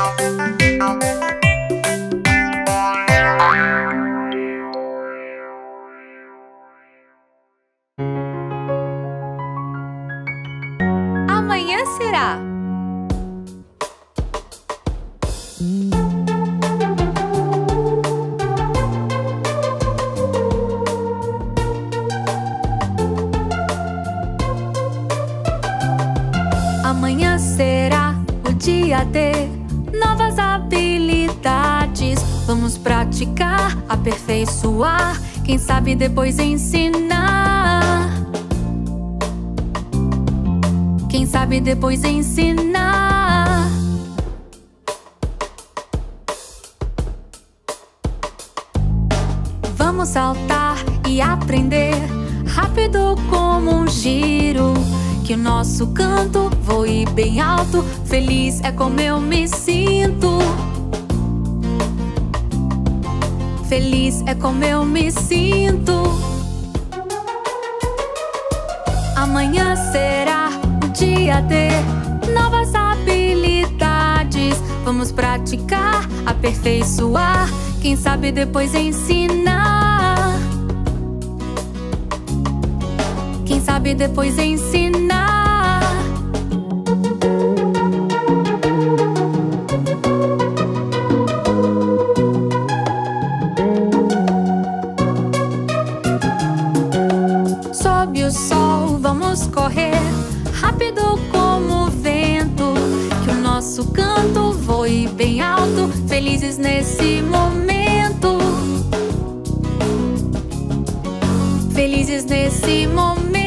Amanhã será. Amanhã será o dia de novas habilidades. Vamos praticar, aperfeiçoar, quem sabe depois ensinar. Quem sabe depois ensinar. Vamos saltar e aprender rápido como um giro. Que o nosso canto voe bem alto. Feliz é como eu me sinto. Feliz é como eu me sinto. Amanhã será o dia de novas habilidades. Vamos praticar, aperfeiçoar, quem sabe depois ensinar. Quem sabe depois ensinar. Sobe o sol, vamos correr rápido como o vento. Que o nosso canto voe bem alto. Felizes nesse momento. Felizes nesse momento.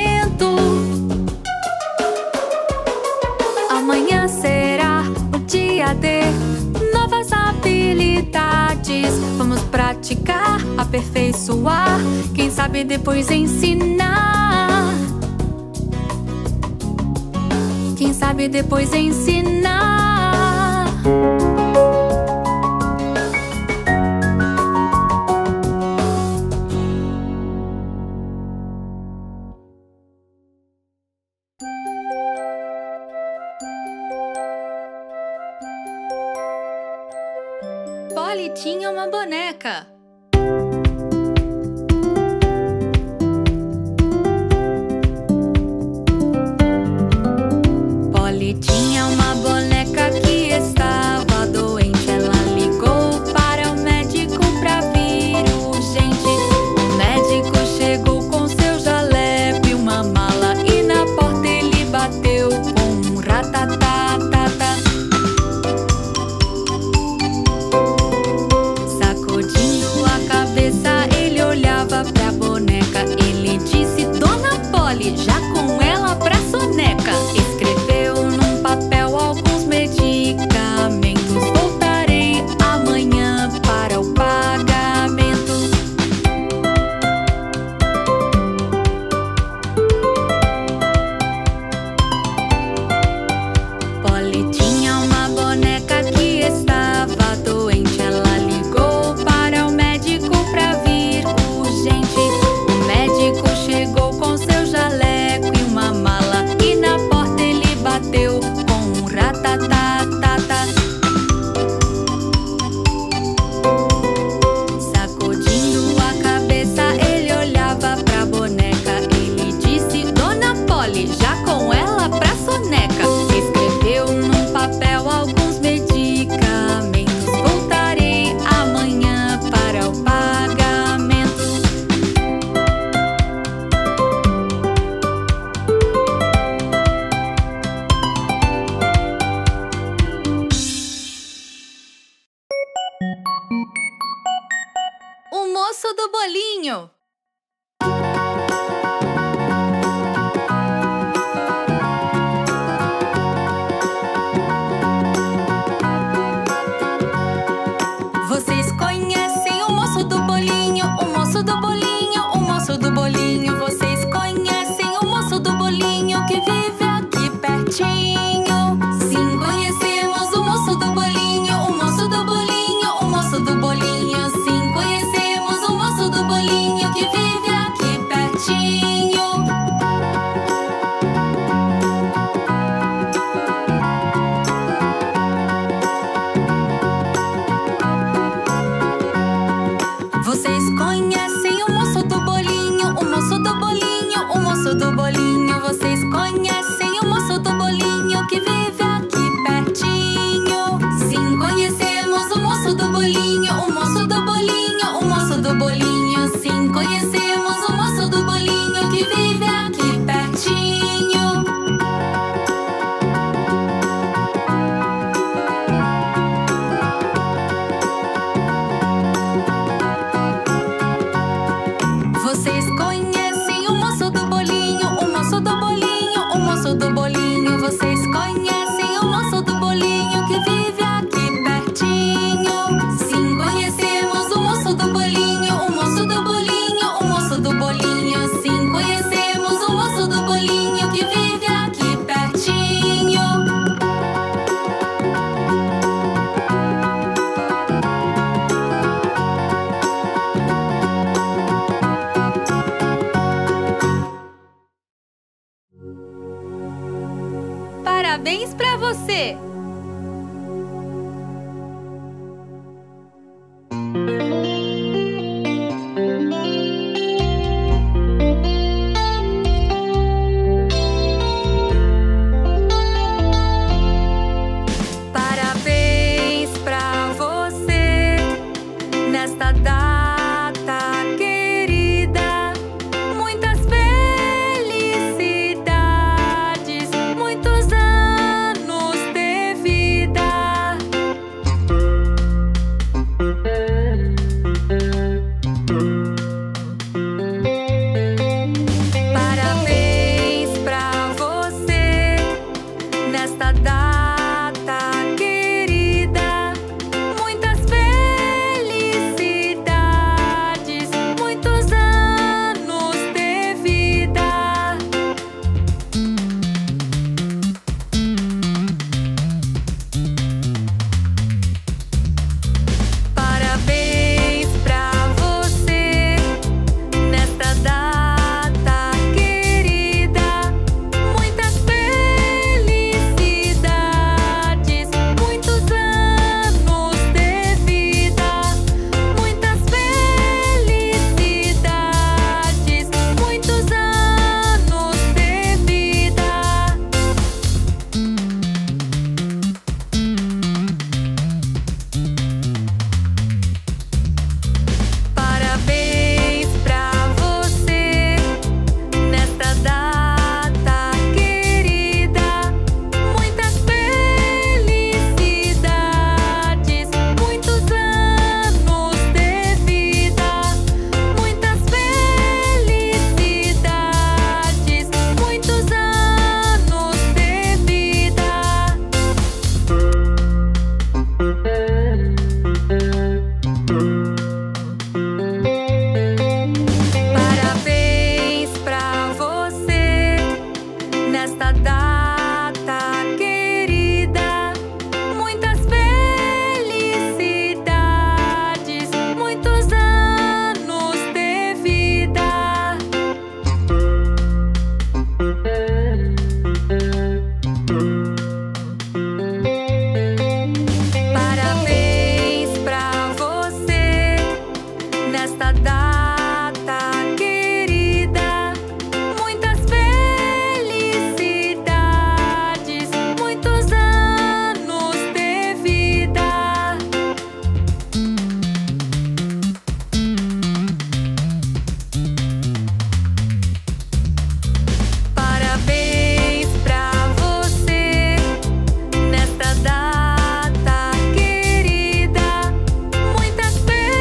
Amanhã será o dia de novas habilidades. Vamos praticar, aperfeiçoar, quem sabe depois ensinar. Quem sabe depois ensinar. Polly tinha uma boneca. Polly tinha uma boneca que estava doente. Ela ligou para o médico pra vir urgente. O médico chegou com seu jaleco e uma mala, e na porta ele bateu com um ratatatata. Sacudindo a cabeça, ele olhava pra boneca. Ele disse: Dona Polly, já com ela pra soneca. Escreveu num papel alguns medicamentos. Voltarei amanhã para o pagamento. Polly tinha uma boneca que estava doente. Ela ligou para o médico pra vir urgente. O médico chegou com seu jaleco e uma mala, e na porta ele bateu com um ratatatata. Sacudindo a cabeça, ele olhava pra boneca. Ele disse: Dona Polly, já com ela pra soneca. Escreveu num papel alguns medicamentos. Voltarei amanhã para o pagamento. O moço do bolinho. Vocês conhecem o moço do bolinho? O moço do bolinho, o moço do bolinho. Vocês conhecem o moço do bolinho que vive aqui pertinho? Sim, conhecemos o moço do bolinho, o moço do bolinho, o moço do bolinho. Sim, conhecemos o moço do bolinho você! Parabéns pra você nesta data querida. Muitas felicidades, muitos anos de vida. Parabéns pra você nesta data querida. Muitas felicidades, muitos anos de vida. Parabéns pra você nesta data querida. Muitas felicidades, muitos anos de vida. Muitas felicidades, muitos anos de vida. Parabéns pra você nesta data querida. Muitas felicidades, muitos anos de vida. Muitas felicidades, muitos anos de vida. Parabéns pra você nesta data querida. Muitas felicidades, muitos anos de vida. Parabéns pra você nesta data querida. Muitas felicidades, muitos anos de vida. Parabéns pra você nesta data querida. Muitas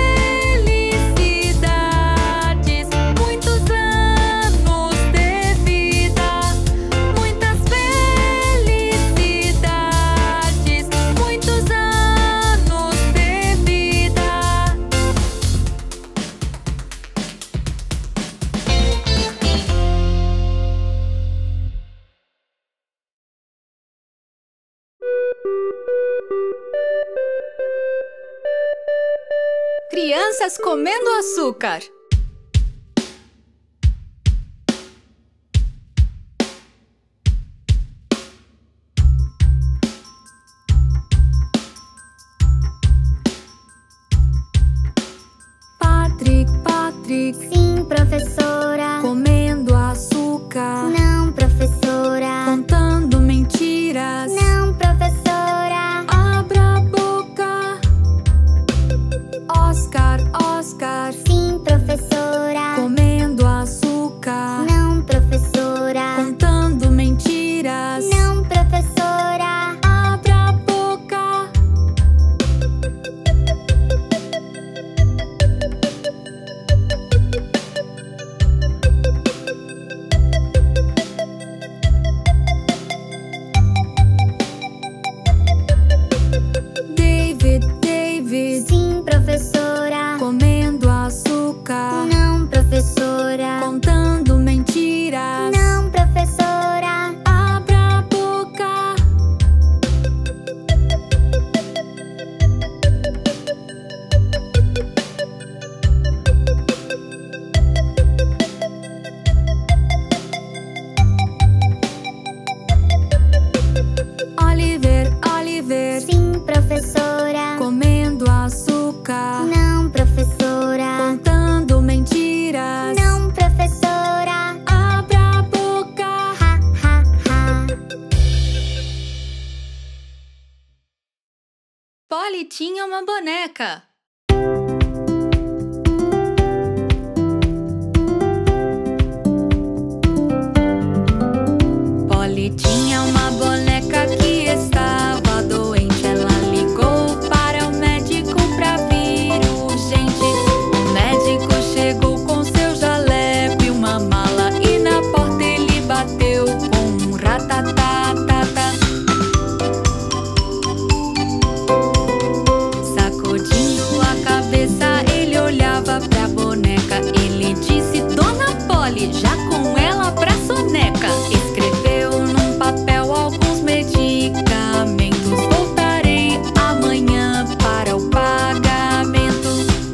felicidades, muitos anos de vida. Muitas felicidades, muitos anos de vida. Crianças comendo açúcar. Patrick, Sim, professora. comendo açúcar. Não, professora. Contando mentiras. Não, professora. Abra a boca. Oscar, Sim, professora. Polly tinha uma boneca. Polly tinha uma boneca que estava doente. Ela ligou para o médico pra vir urgente. O médico chegou com seu jaleco e uma mala, e na porta ele bateu com um ratatatata. Sacudindo a cabeça, ele olhava pra boneca. Ele disse: Dona Polly, já com ela pra soneca. Escreveu num papel alguns medicamentos. Voltarei amanhã para o pagamento.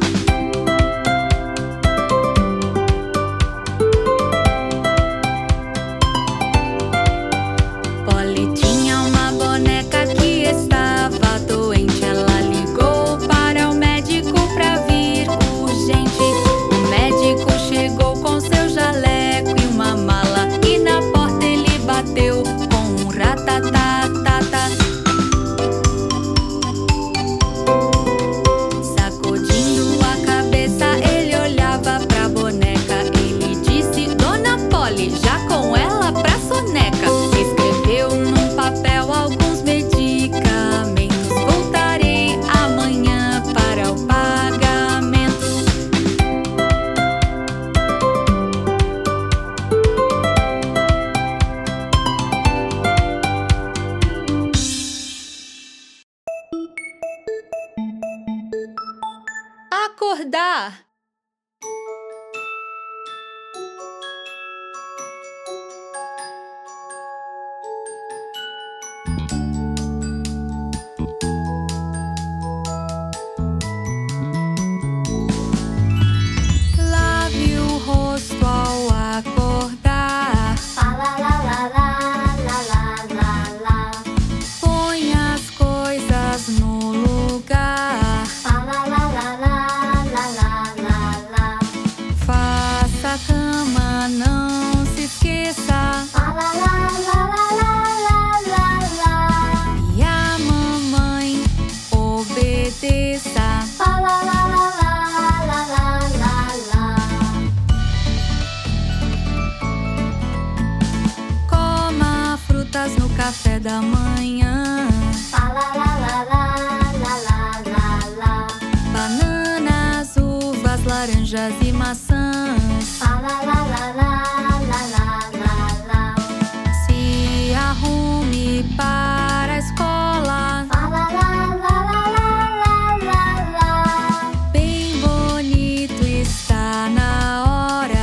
Polly tinha uma boneca que estava doente. Ela ligou para o médico pra vir urgente. O médico chegou com seu jaleco e uma mala, e na porta ele bateu com um ratatatata. Sacudindo a cabeça, ele olhava pra boneca. Ele disse: Dona Polly, já com ela pra soneca. Escreveu num papel alguns medicamentos. Voltarei amanhã para o pagamento. Acordar. Lave o rosto ao acordar. Põe as coisas no lugar. Faça a cama, não se esqueça. E a mamãe obedeça. Coma frutas no café da manhã. Bananas, uvas, laranjas e maçãs. Se arrume para a escola. Bem bonito, está na hora.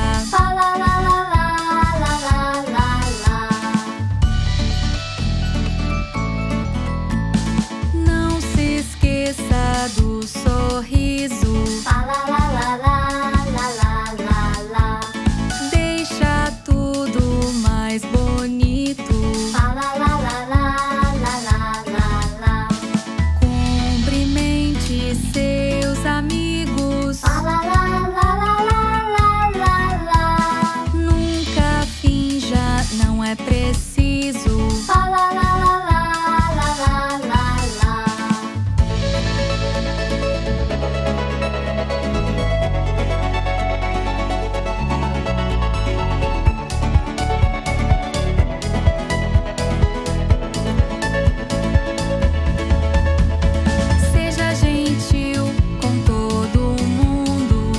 Não se esqueça do sorriso. Deixa tudo mais bonito. Cumprimente seus amigos. Nunca finja, não é preciso. Seja gentil com todo mundo.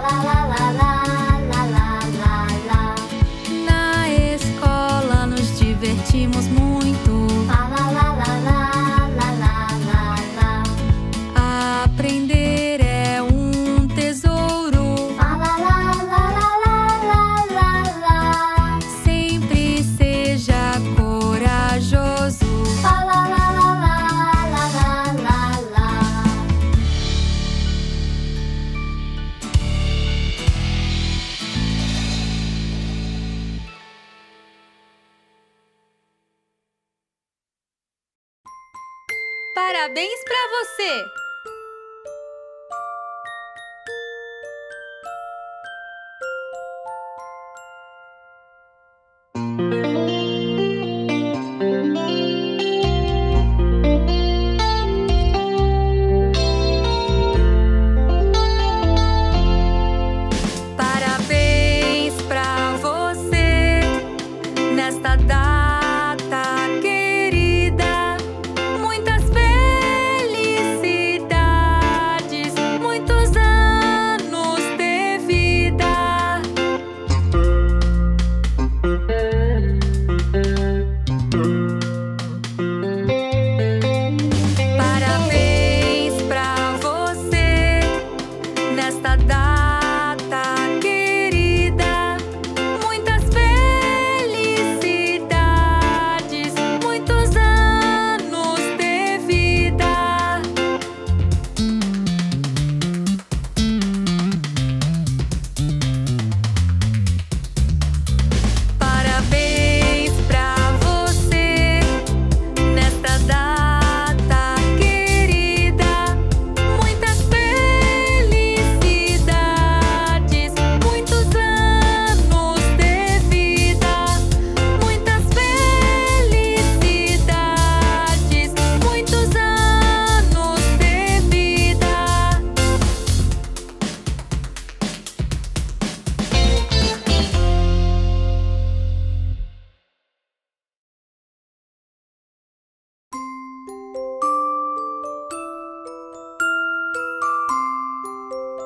Na escola nos divertimos muito. Aprender é um tesouro. Sempre seja corajoso. Parabéns pra você!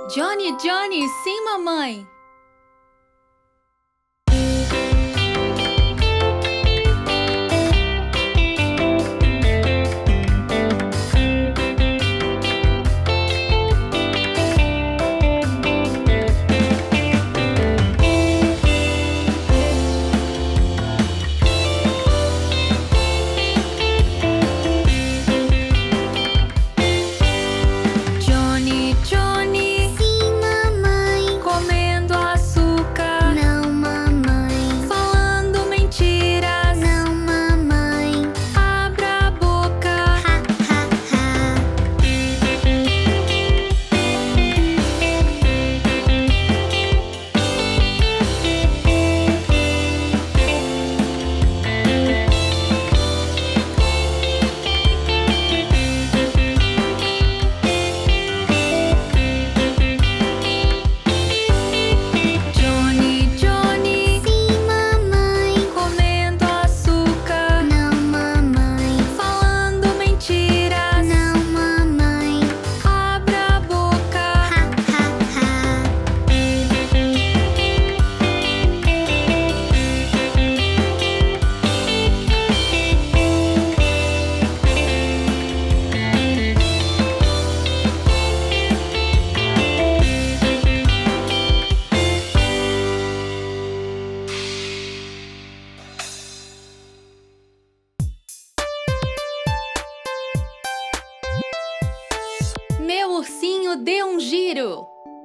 Johnny, Johnny, sim, mamãe. Johnny, Johnny, sim, mamãe. Comendo açúcar, Não, mamãe. falando mentiras. Não, mamãe. Abra a boca. Ha, ha, ha. Johnny, Johnny, Sim, mamãe. comendo açúcar, Não, mamãe. falando mentiras. Não, mamãe. Abra a boca. Ha, ha, ha. Meu ursinho deu um giro.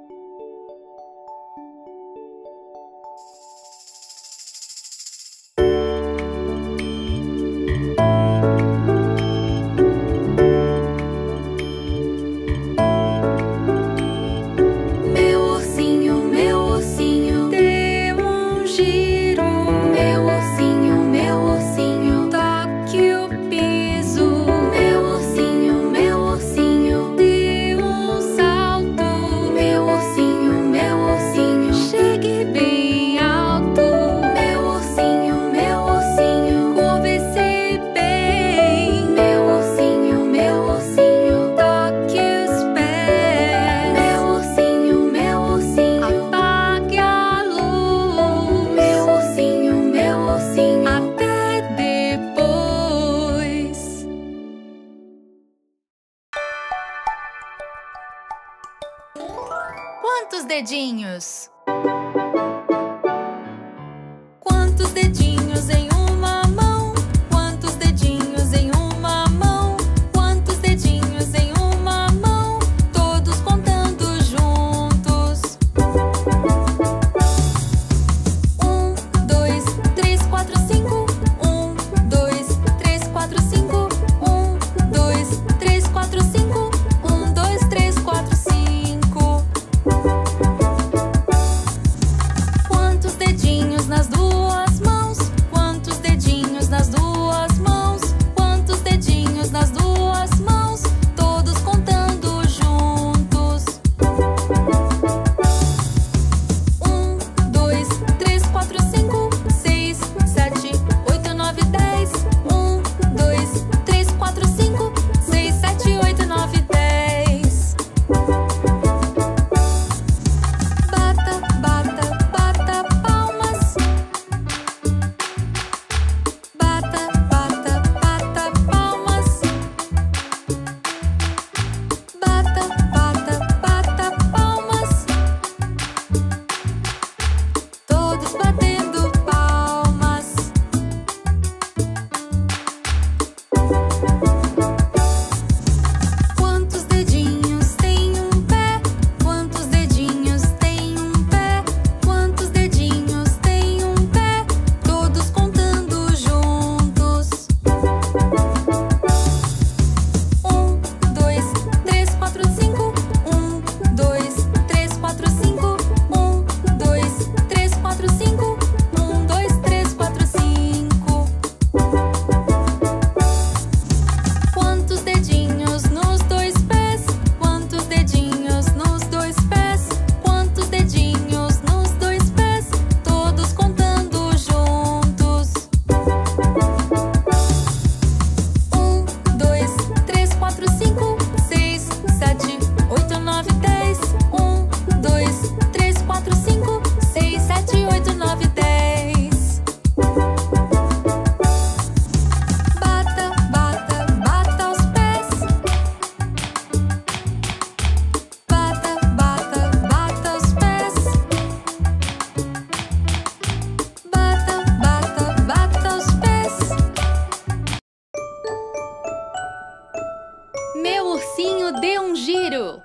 Meu ursinho, deu um giro. Meu ursinho, toque o piso. Meu ursinho, deu um salto. Meu ursinho, chegue bem alto. Meu ursinho, curve-se bem. Meu ursinho, toque os pés. Meu ursinho, apague a luz. Meu ursinho, até depois. Quantos dedinhos? Quantos dedinhos em uma mão? Quantos dedinhos em uma mão? Quantos dedinhos em uma mão? Todos contando juntos. 1, 2, 3, 4, 5. 1, 2, 3, 4, 5. 1, 2, 3, 4, 5. 1, 2, 3, 4, 5. Quantos dedinhos nas duas mãos? Quantos cachorro dê um giro.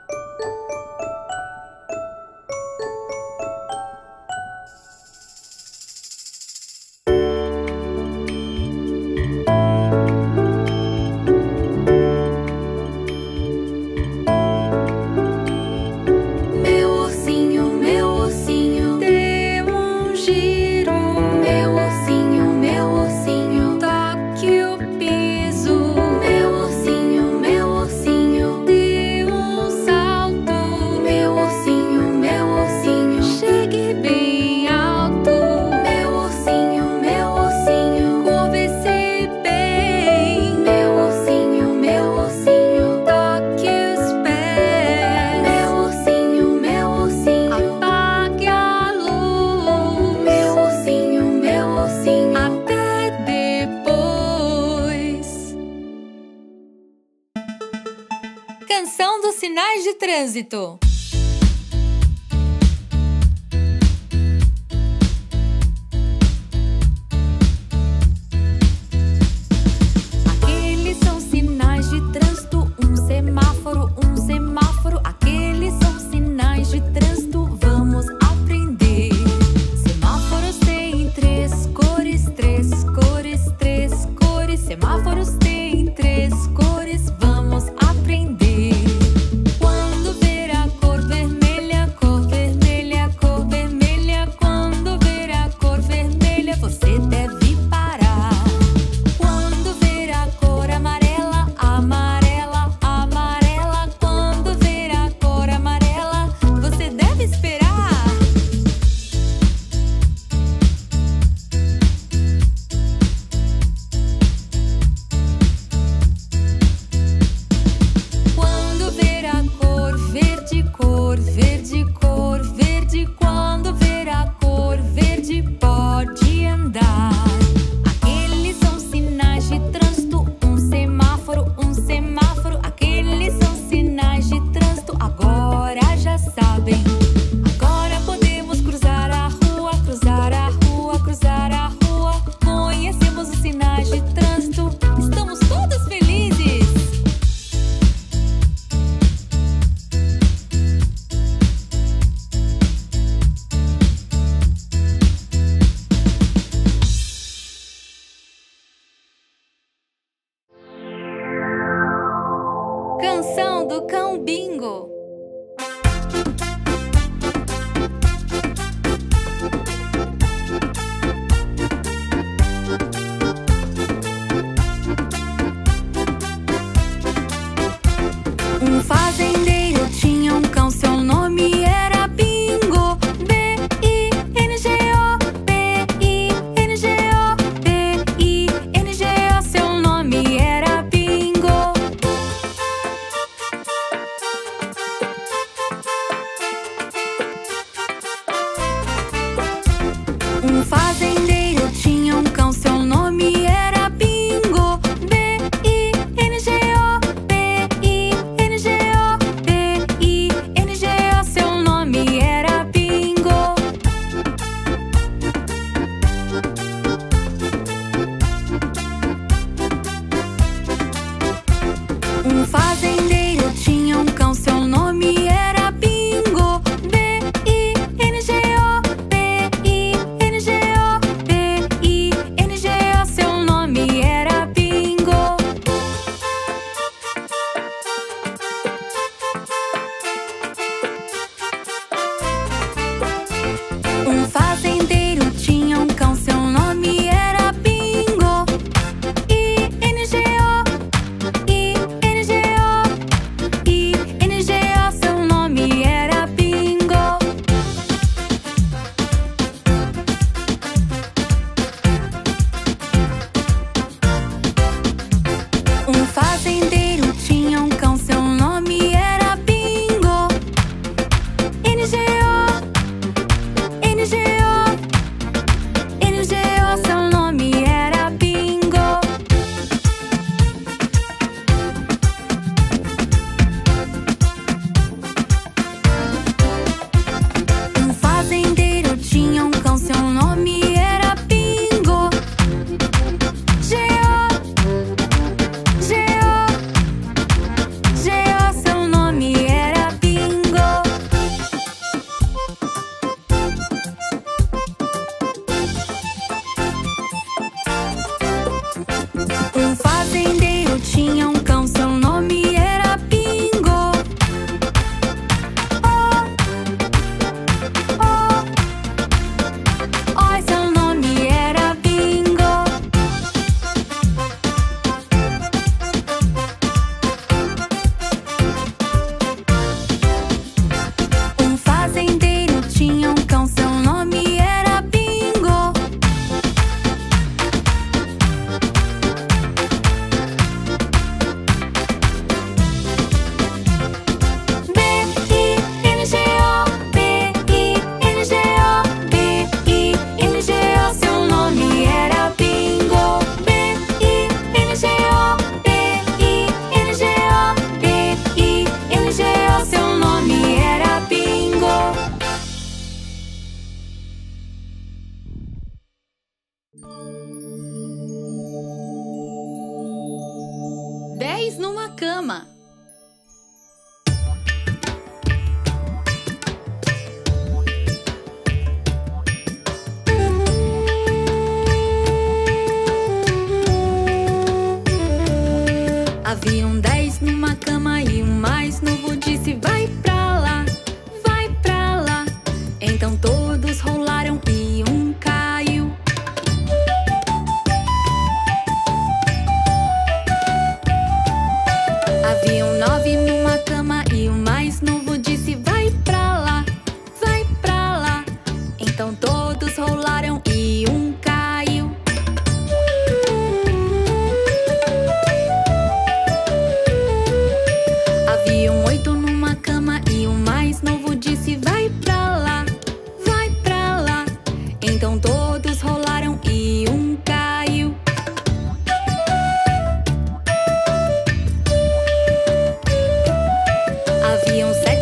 Canção dos sinais de trânsito. Aqueles são sinais de trânsito, um semáforo, um semáforo. Aqueles são sinais de trânsito, vamos aprender. Semáforos têm três cores, três cores, três cores. Semáforos têm três cores, vamos aprender. Canção do Cão Bingo. Um fazendeiro tinha um cão, seu nome era Bingo. B-I-N-G-O, B-I-N-G-O, B-I-N-G-O, seu nome era Bingo.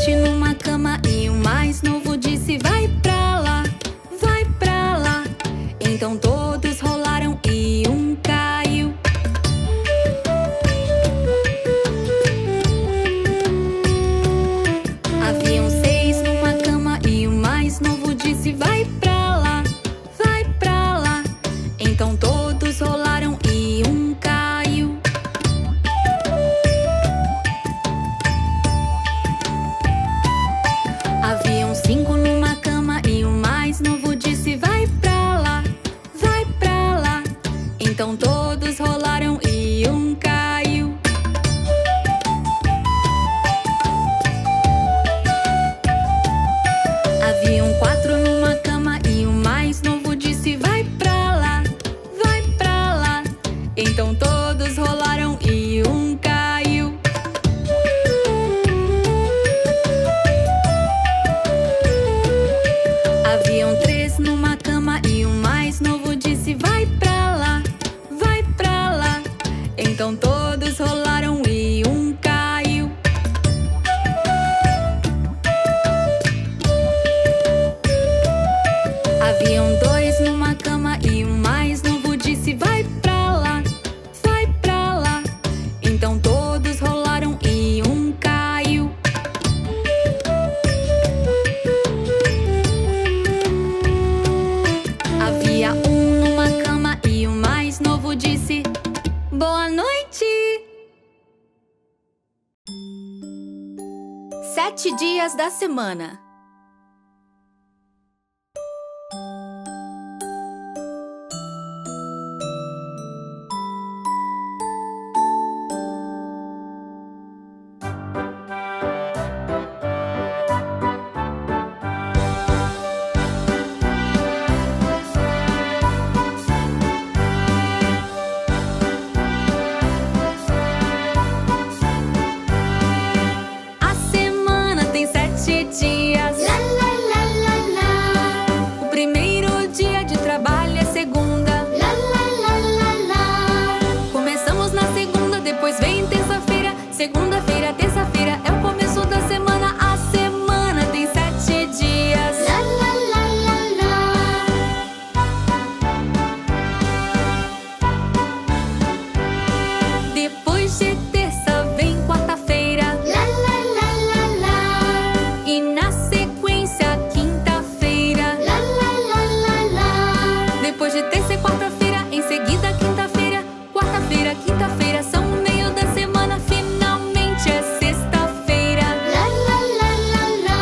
sete numa cama e o mais novo disse: vai pra lá, vai pra lá. Então todos rolaram e um caiu. Haviam seis numa cama e o mais novo disse: vai pra lá, vai pra lá. Então todos rolaram e um caiu. Haviam cinco numa cama e o mais novo disse: vai pra lá, vai pra lá. Então todos rolaram e um caiu. Haviam quatro numa cama e o mais novo disse: vai pra lá, vai pra lá. Então todos rolaram e um caiu. Haviam três numa cama e o mais novo disse: vai pra lá, vai pra lá. Então todos rolaram e um caiu. Haviam dois numa cama e o mais novo disse: vai pra lá, vai pra lá. Então todos rolaram e um caiu. Havia um numa cama e o mais novo disse: boa noite. 7 dias da semana. A semana tem 7 dias. La la la la la. O primeiro dia de trabalho é segunda. La la la la la. Começamos na segunda, depois vem terça-feira. Segunda-feira, terça-feira é o começo da semana. A semana tem 7 dias. La la la la la. Depois de terça vem quarta-feira. La la la la la. E na sequência, quinta-feira. La la la la la. Depois de terça e quarta-feira, em seguida quinta-feira. Quarta-feira, quinta-feira são o meio da semana. Finalmente é sexta-feira. La la la la la.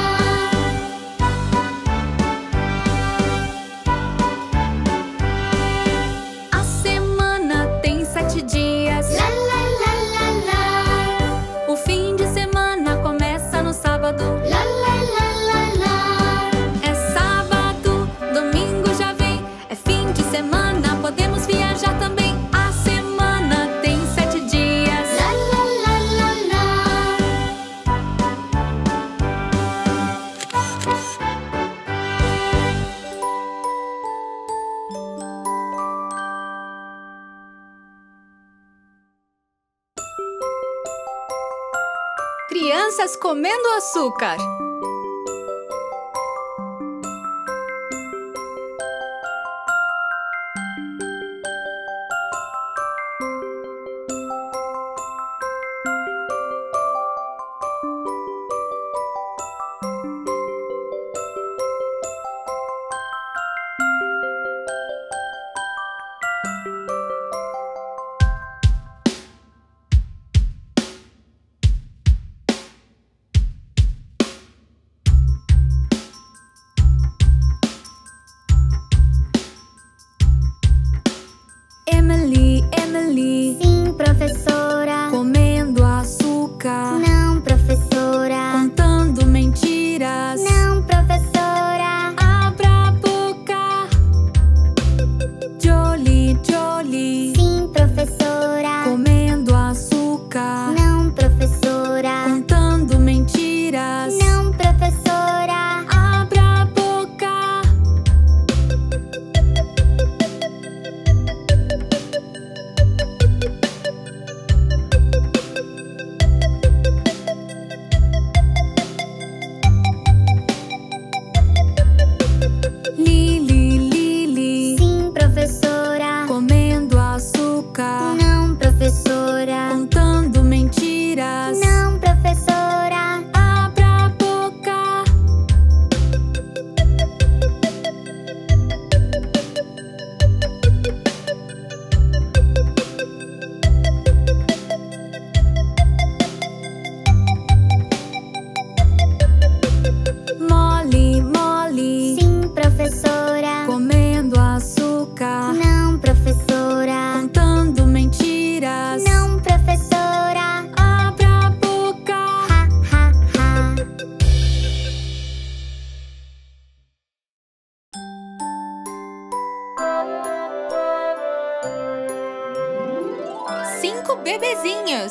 A semana tem 7 dias. La la la la la. O fim de semana começa no sábado. La la la la la. É sábado, domingo já vem. É fim de semana, podemos viajar também. A semana tem 7 dias. La la la la la. Crianças comendo açúcar. bebezinhos.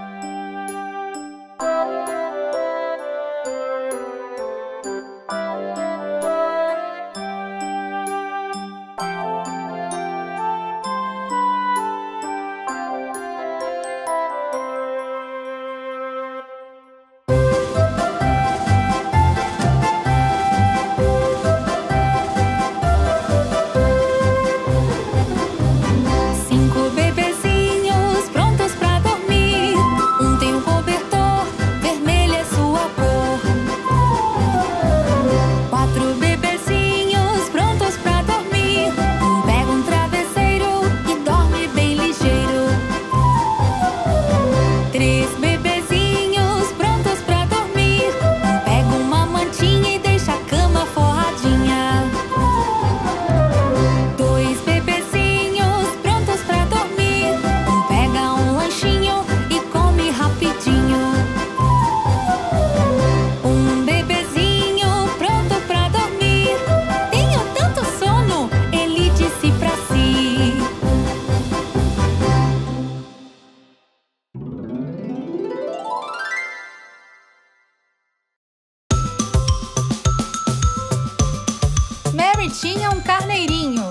Mary tinha um carneirinho.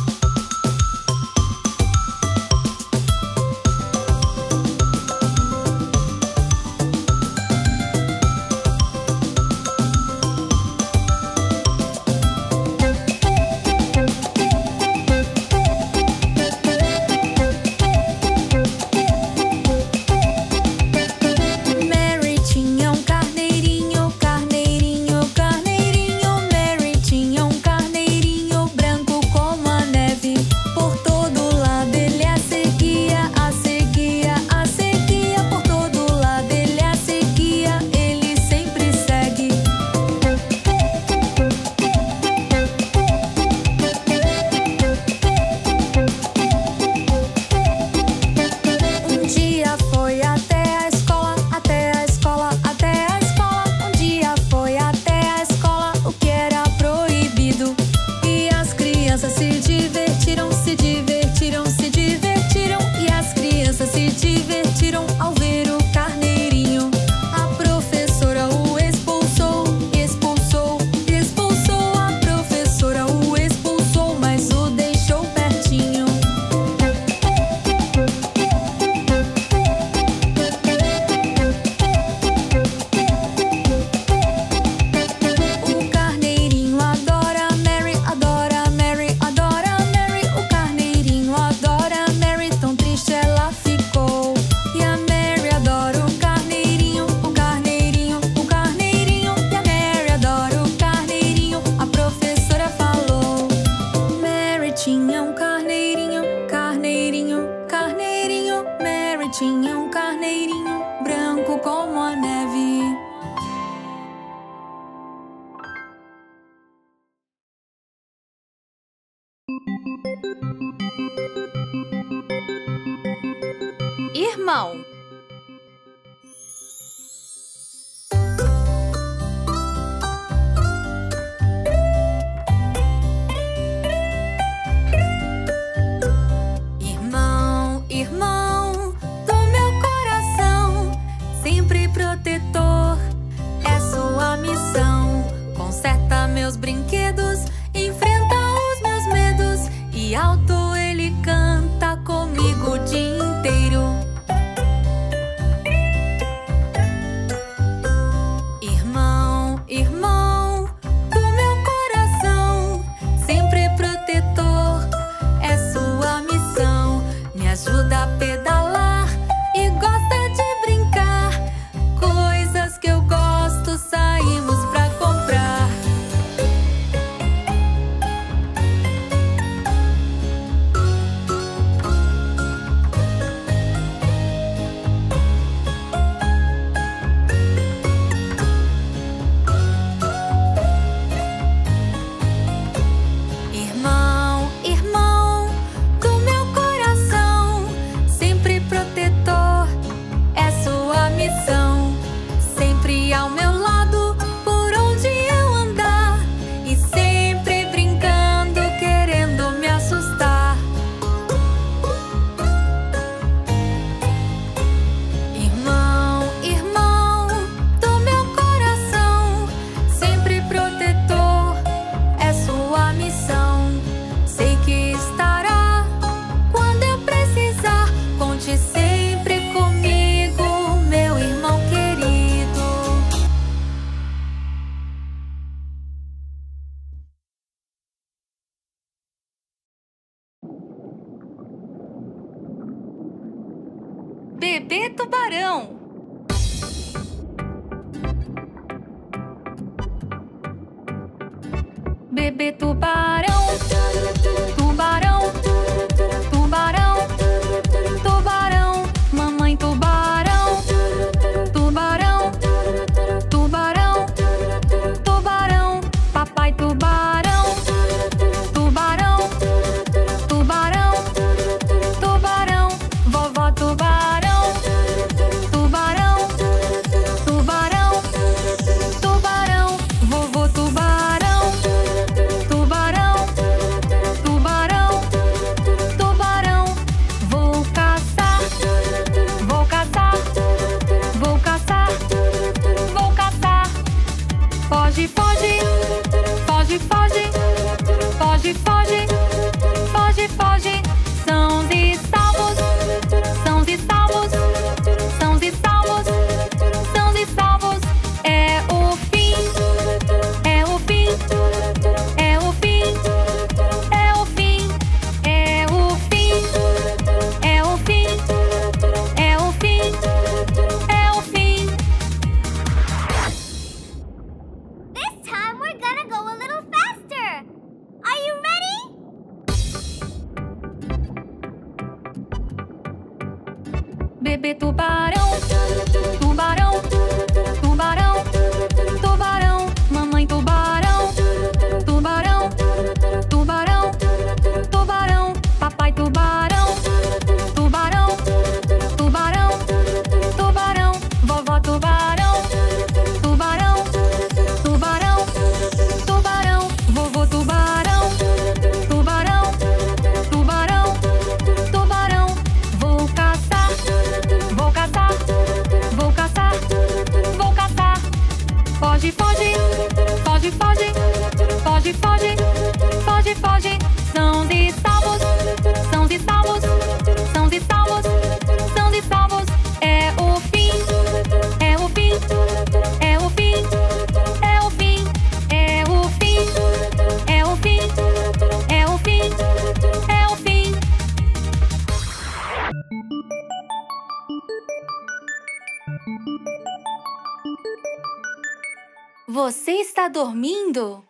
Tinha um carneirinho branco como a neve. Irmão. Irmão, irmão do meu coração, sempre protetor é sua missão. Conserta meus brinquedos, enfrenta os meus medos e alto ele canta comigo o dia inteiro. Bebê tubarão. Bebê tubarão, tubarão, tubarão, tubarão, mamãe tubarão, tubarão, tubarão, tubarão, papai tubarão, tubarão, tubarão, tubarão, vovó tubarão, tubarão, tubarão, tubarão, vovô tubarão, tubarão, tubarão, tubarão, vou caçar, vou caçar, vou caçar, vou caçar. Foge, foge, foge, foge, foge, foge, foge, foge. Sãos e salvos, sãos e salvos, sãos e salvos, sãos e salvos. É o fim, é o fim, é o fim, é o fim, é o fim, é o fim, é o fim, é o fim. This time we're gonna go a little faster. Are you ready? Bebê tubarão, tubarão, tubarão, tubarão, mamãe tubarão, tubarão, tubarão, tubarão, papai tubarão, tubarão, tubarão, tubarão, vovó tubarão, tubarão, tubarão, tubarão, vovô tubarão, tubarão, tubarão, tubarão. Vou caçar, vou caçar, vou caçar, vou caçar. Foge, foge, foge, foge, foge, foge, foge, foge. Sãos e salvos, sãos e salvos, sãos e salvos, sãos e salvos. É o fim, é o fim, é o fim, é o fim, é o fim, é o fim, é o fim, é o fim. Você está dormindo?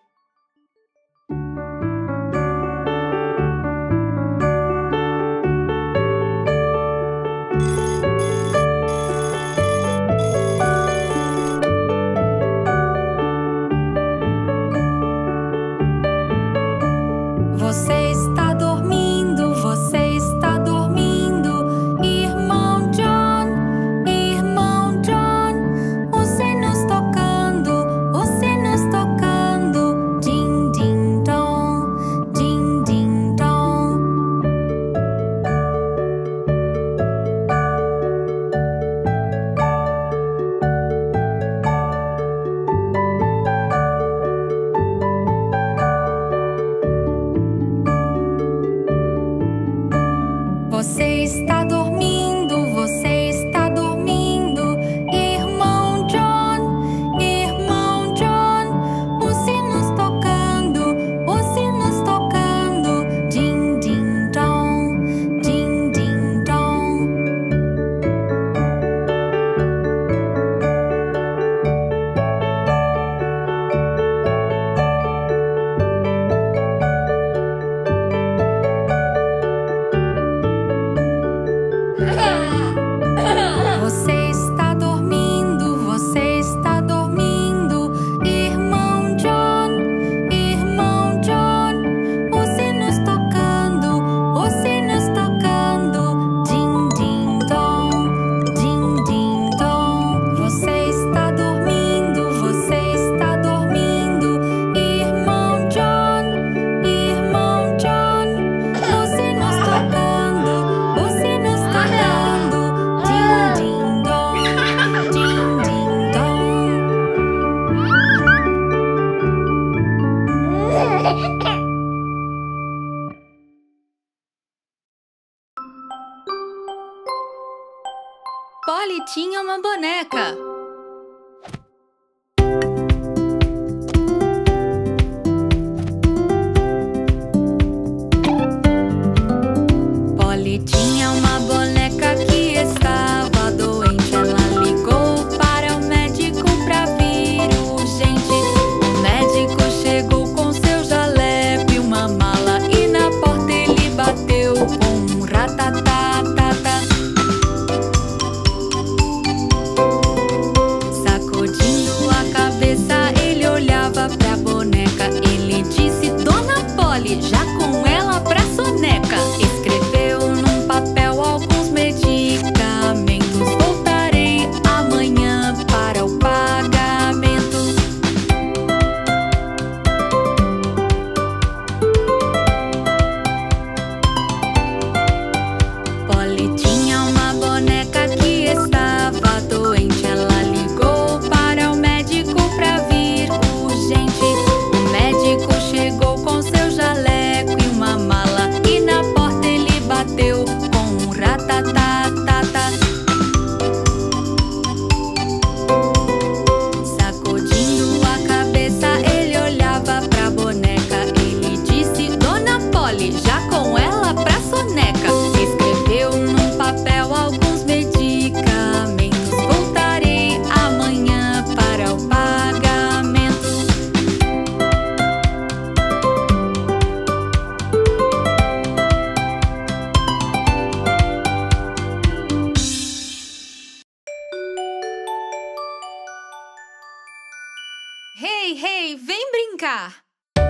Você está dormindo, você está dormindo, irmão John, irmão John. Os sinos tocando, din din dom, din din dom. Você está dormindo, você está dormindo, irmão John, irmão John. Os sinos tocando, din din dom, din din dom. Você está dormindo, você está dormindo, irmão John, irmão John. Os sinos tocando, din din dom, din din dom. Você está dormindo, irmão John, irmão John. Os sinos tocando, din din dom, din din dom. Polly tinha uma boneca. Polly tinha uma boneca que estava Hey, hey, vem brincar!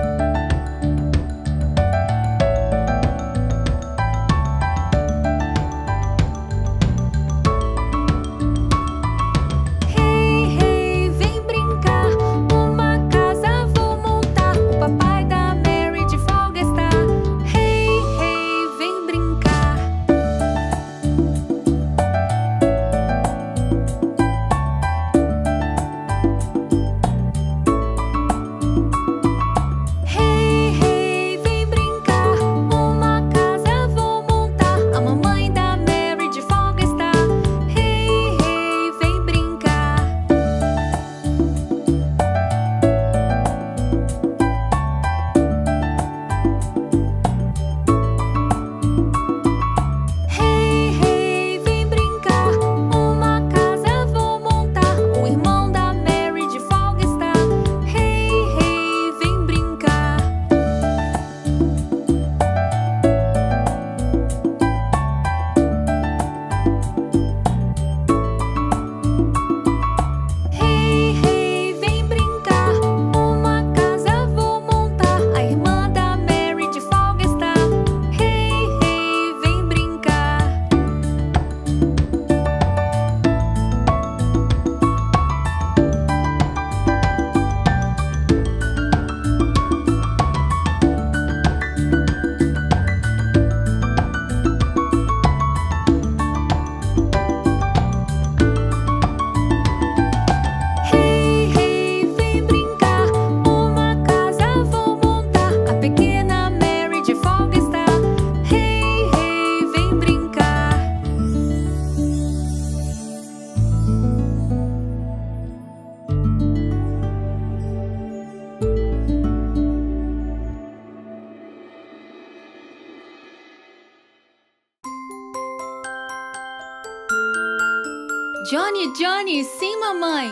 Johnny, Johnny, sim, mamãe!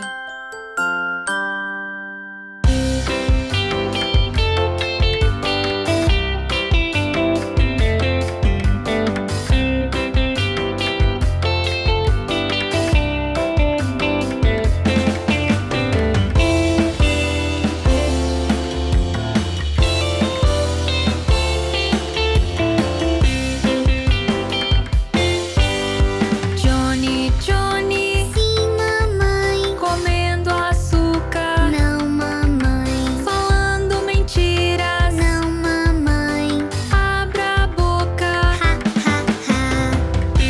Johnny, Johnny, Sim, mamãe. comendo açúcar, Não, mamãe. falando mentiras. Não, mamãe. Abra a boca. Ha, ha, ha.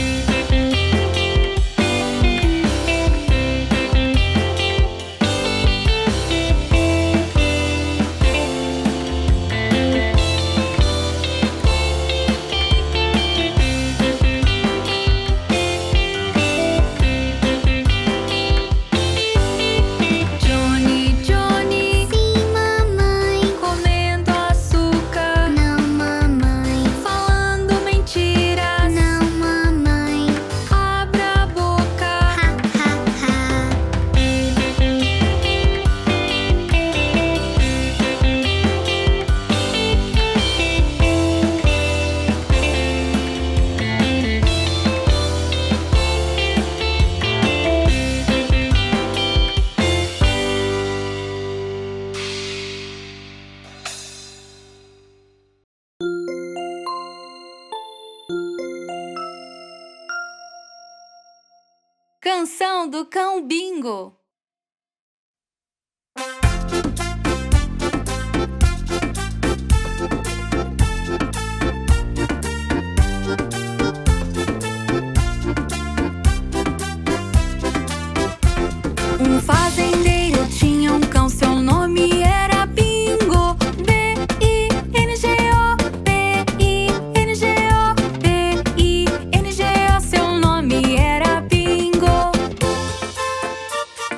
Johnny, Johnny, Sim, mamãe. comendo açúcar, Não, mamãe. falando mentiras. Não, mamãe. Abra a boca. Ha, ha, ha. Canção do Cão Bingo. Um fazendeiro tinha um cão, seu nome era Bingo. B-I-N-G-O, B-I-N-G-O, B-I-N-G-O, seu nome era Bingo.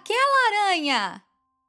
aquela aranha!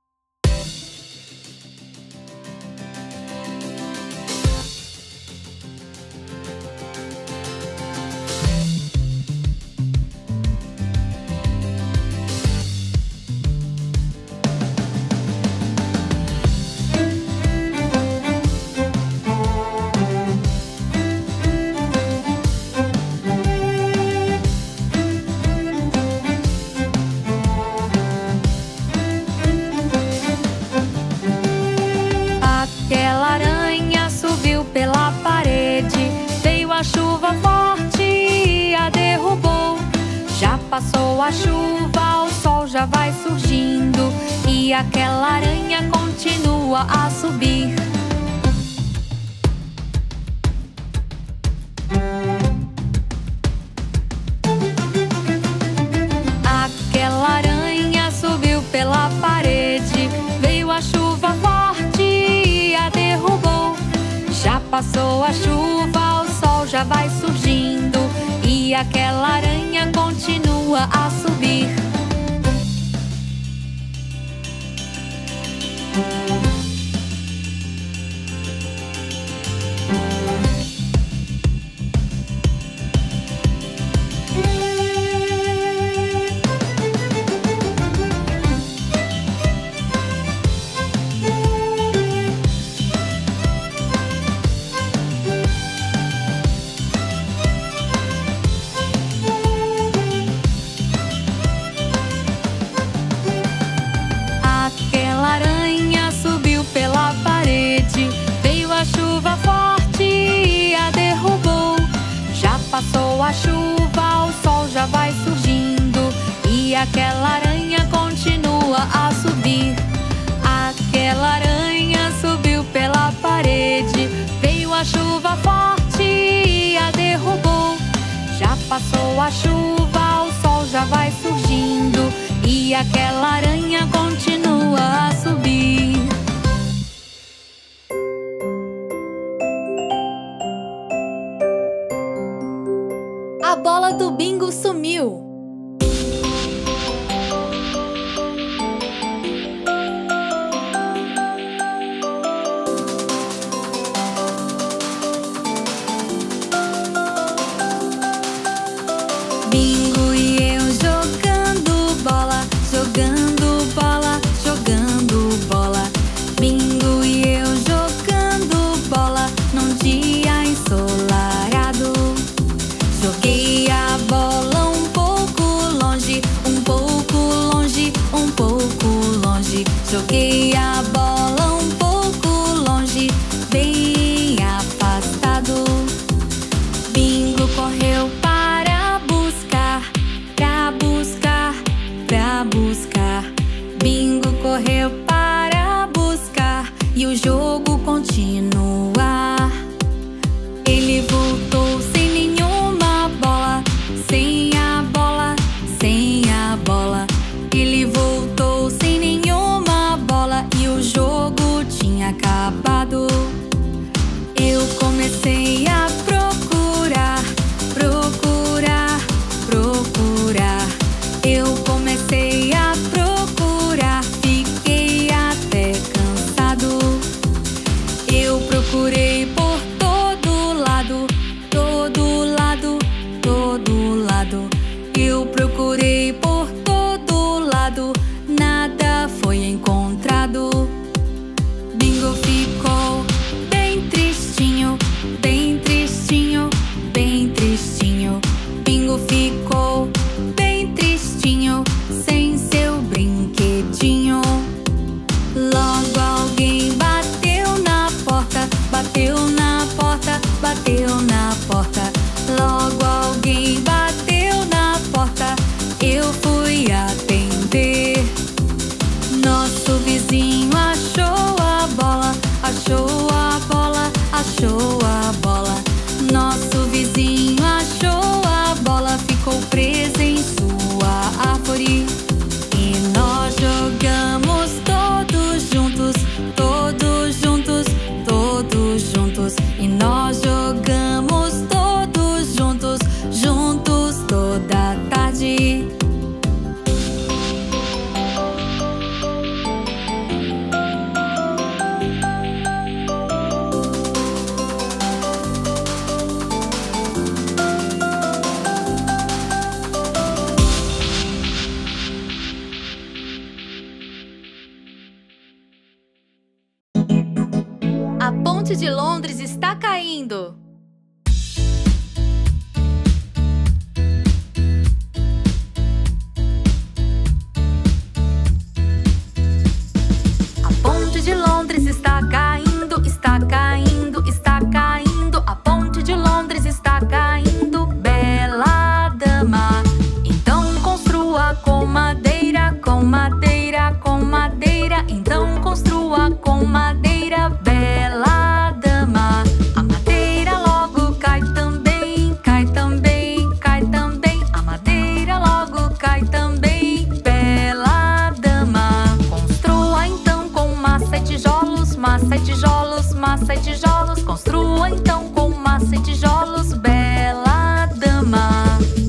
Passou a chuva, o sol já vai surgindo e aquela aranha continua a subir. Aquela aranha subiu pela parede, veio a chuva forte e a derrubou. Já passou a chuva, o sol já vai surgindo e aquela aranha continua a subir. Passou a chuva, o sol já vai surgindo e aquela aranha continua a subir. Aquela aranha subiu pela parede, veio a chuva forte e a derrubou. Já passou a chuva, o sol já vai surgindo e aquela aranha continua a subir. A bola do bingo sumiu. Bingo e eu jogando bola, jogando bola, jogando bola. Bingo e eu jogando bola num dia ensolarado. Joguei a bola um pouco longe, um pouco longe, um pouco longe. Joguei a bola um pouco longe, bem afastado. Bingo correu para buscar, pra buscar, pra buscar. Bingo correu para buscar e o jogo continua. Ele voltou sem nenhuma bola, sem a bola, sem a bola. Ele voltou sem nenhuma bola e o jogo tinha acabado. Eu comecei a procurar, procurar, procurar. Eu comecei a procurar, fiquei até cansado. Eu procurei por todo lado, todo lado, todo lado. Eu procurei por todo lado, nada foi encontrado. Bingo ficou bem tristinho, bem tristinho, bem tristinho. Bingo ficou bem tristinho, sem seu brinquedinho. Logo alguém bateu na porta, bateu na porta, bateu na porta. Logo alguém bateu na porta, eu fui atender. Nosso vizinho achou a bola, achou a bola, achou a bola. Nosso vizinho achou a bola, ficou presa em sua árvore. E nós jogamos todos juntos, todos juntos, todos juntos. E nós jogamos todos juntos, juntos toda a tarde. ponte de Londres está caindo. A ponte de Londres está caindo, está caindo, está caindo. A ponte de Londres está caindo, bela dama. Então construa com madeira, com madeira, com madeira. Então construa com madeira, bela dama. A madeira logo cai também, cai também, cai também. A madeira logo cai também, bela dama. Construa então com massa e tijolos, massa e tijolos, massa e tijolos. Construa então com massa e tijolos, bela dama.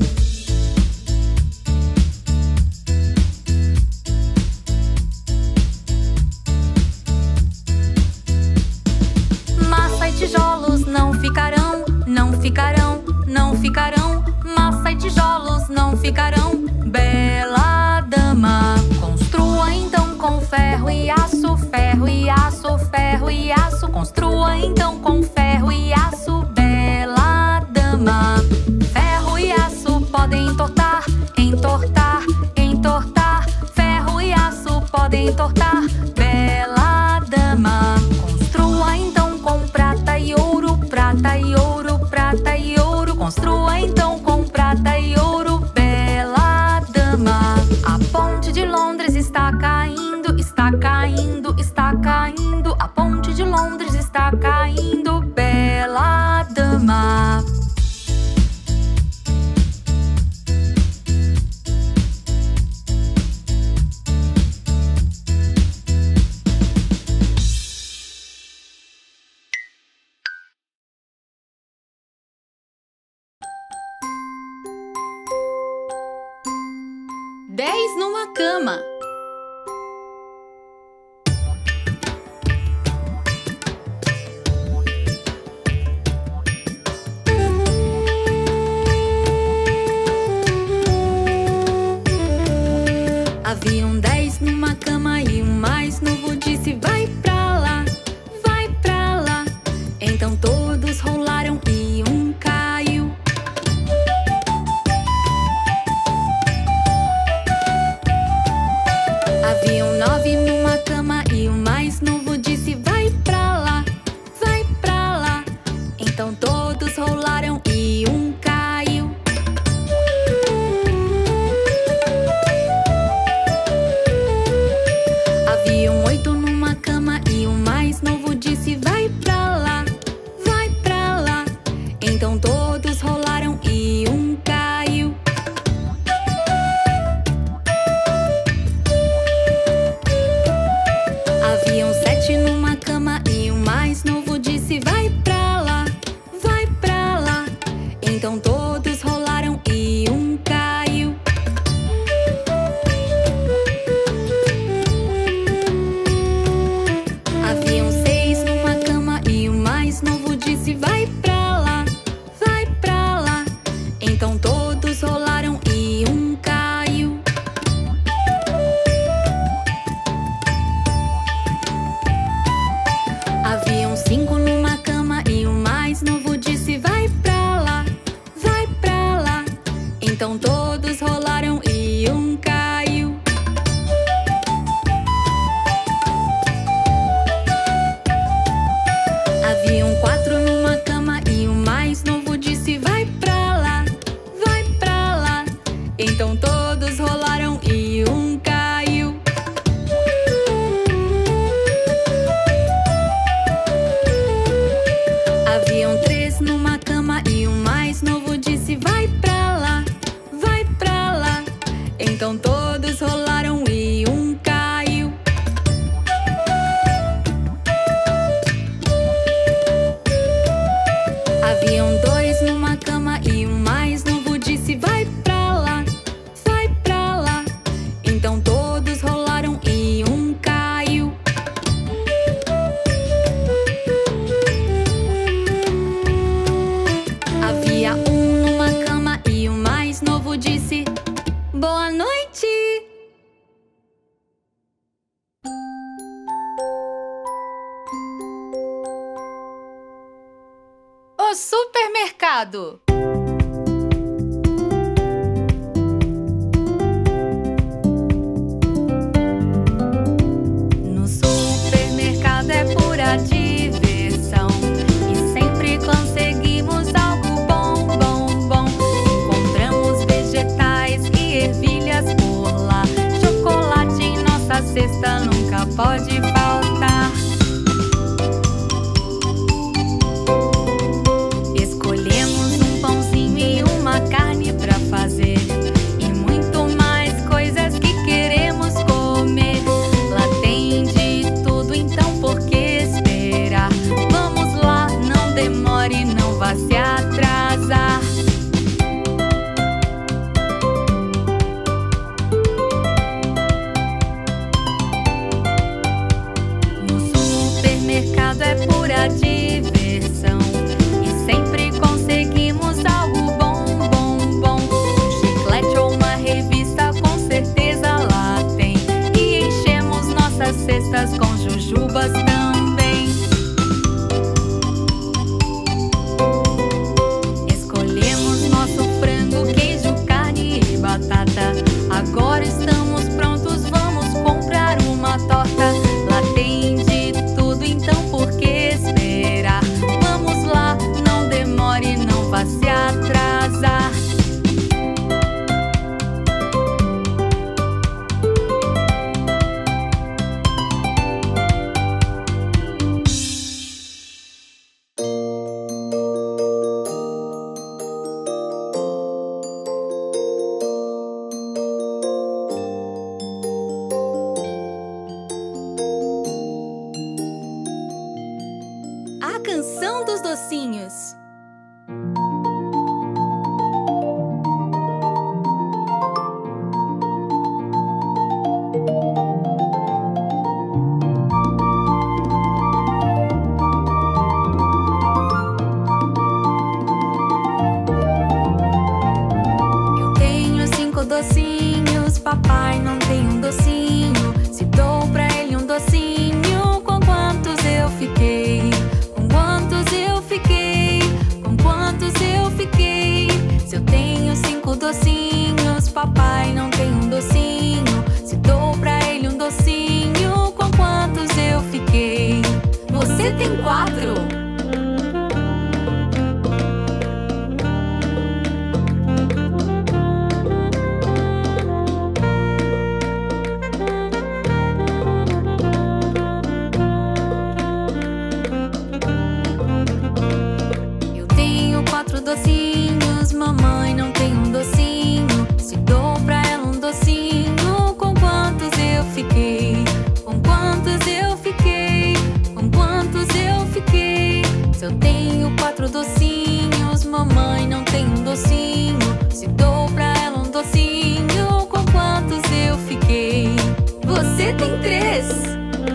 Massa e tijolos não ficarão, não ficarão, não ficarão. Massa e tijolos não ficarão, bela dama. Construa então com ferro e aço, ferro e aço, ferro e aço. Construa então com ferro e aço, bela dama. Ferro e aço podem entortar, entortar, entortar. Ferro e aço podem entortar, bela dama. Construa então com prata e ouro, prata e ouro, prata e ouro. Construa então com prata e ouro, bela dama. A ponte de Londres está caindo, está caindo, está caindo. A ponte de Londres está caindo, bela dama. Dez numa cama. Haviam 10 numa cama e o mais novo disse: vai pra lá, vai pra lá. Então todos rolaram e um caiu. Haviam 9 numa cama e o mais novo disse: vai pra lá, vai pra lá. Então todos rolaram e um caiu. Haviam 8 numa cama e o mais novo disse: vai pra lá, vai pra lá. Então todos rolaram e um caiu. Haviam 7 numa cama e o mais novo disse: vai pra lá, vai pra lá. Então todos rolaram e um caiu. Haviam 6 numa cama e o mais novo disse: vai pra lá, vai pra lá. Então todos rolaram e um caiu. Haviam 5 numa cama e o mais novo disse: vai pra lá, vai pra lá. Então todos rolaram e um caiu. Haviam 4 numa cama e o mais novo disse: vai pra lá, vai pra lá. Então todos rolaram e um caiu. Haviam 3 numa cama e o mais novo disse: vai pra lá, vai pra lá. Então todos rolaram e um caiu. Haviam 2 numa cama e o mais novo disse: vai pra lá, vai pra lá. Então todos rolaram e um caiu. Havia 1 numa cama e o mais novo disse: boa noite. supermercado. No supermercado é pura diversão e sempre conseguimos algo bom, bom, bom. Encontramos vegetais e ervilhas por lá. Chocolate em nossa cesta nunca pode faltar. Escolhemos um pãozinho e uma carne pra fazer e muito mais coisas que queremos comer. Lá tem de tudo, então por que esperar? Vamos lá, não demore, não vá se atrasar. No supermercado é pura diversão e sempre conseguimos algo bom, bom, bom. Um chiclete ou uma revista com certeza lá tem e enchemos nossas cestas com jujubas também. Escolhemos nosso frango, queijo, carne e batata. Agora estamos prontos, vamos comprar uma torta. Lá tem de tudo, então por que esperar? Vamos lá, não demore, não vá se atrasar. A canção dos docinhos. Eu tenho 5 docinhos, papai não tem um docinho. Se dou pra ele um docinho, com quantos eu fiquei? Com quantos eu fiquei? Com quantos eu fiquei? Se eu tenho 5 docinhos, papai não tem um docinho. Se dou pra ele um docinho, com quantos eu fiquei? Você tem 4. Eu tenho 4 docinhos, mamãe não tem um docinho. Se dou pra ela um docinho, com quantos eu fiquei? Com quantos eu fiquei? Com quantos eu fiquei? Se eu tenho 4 docinhos, mamãe não tem um docinho. Se dou pra ela um docinho, com quantos eu fiquei? Você tem 3.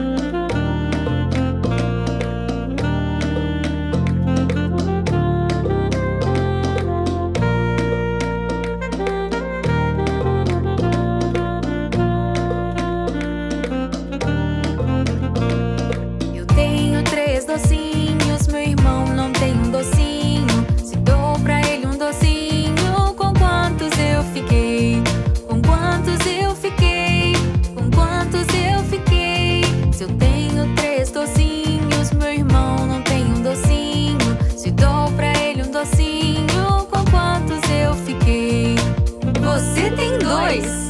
Eu tenho 3 docinhos, meu irmão não tem um docinho. Se dou pra ele um docinho, com quantos eu fiquei? Com quantos eu fiquei? Com quantos eu fiquei? Se eu tenho 3 docinhos, meu irmão não tem um docinho. Se dou pra ele um docinho, com quantos eu fiquei? Você tem 2.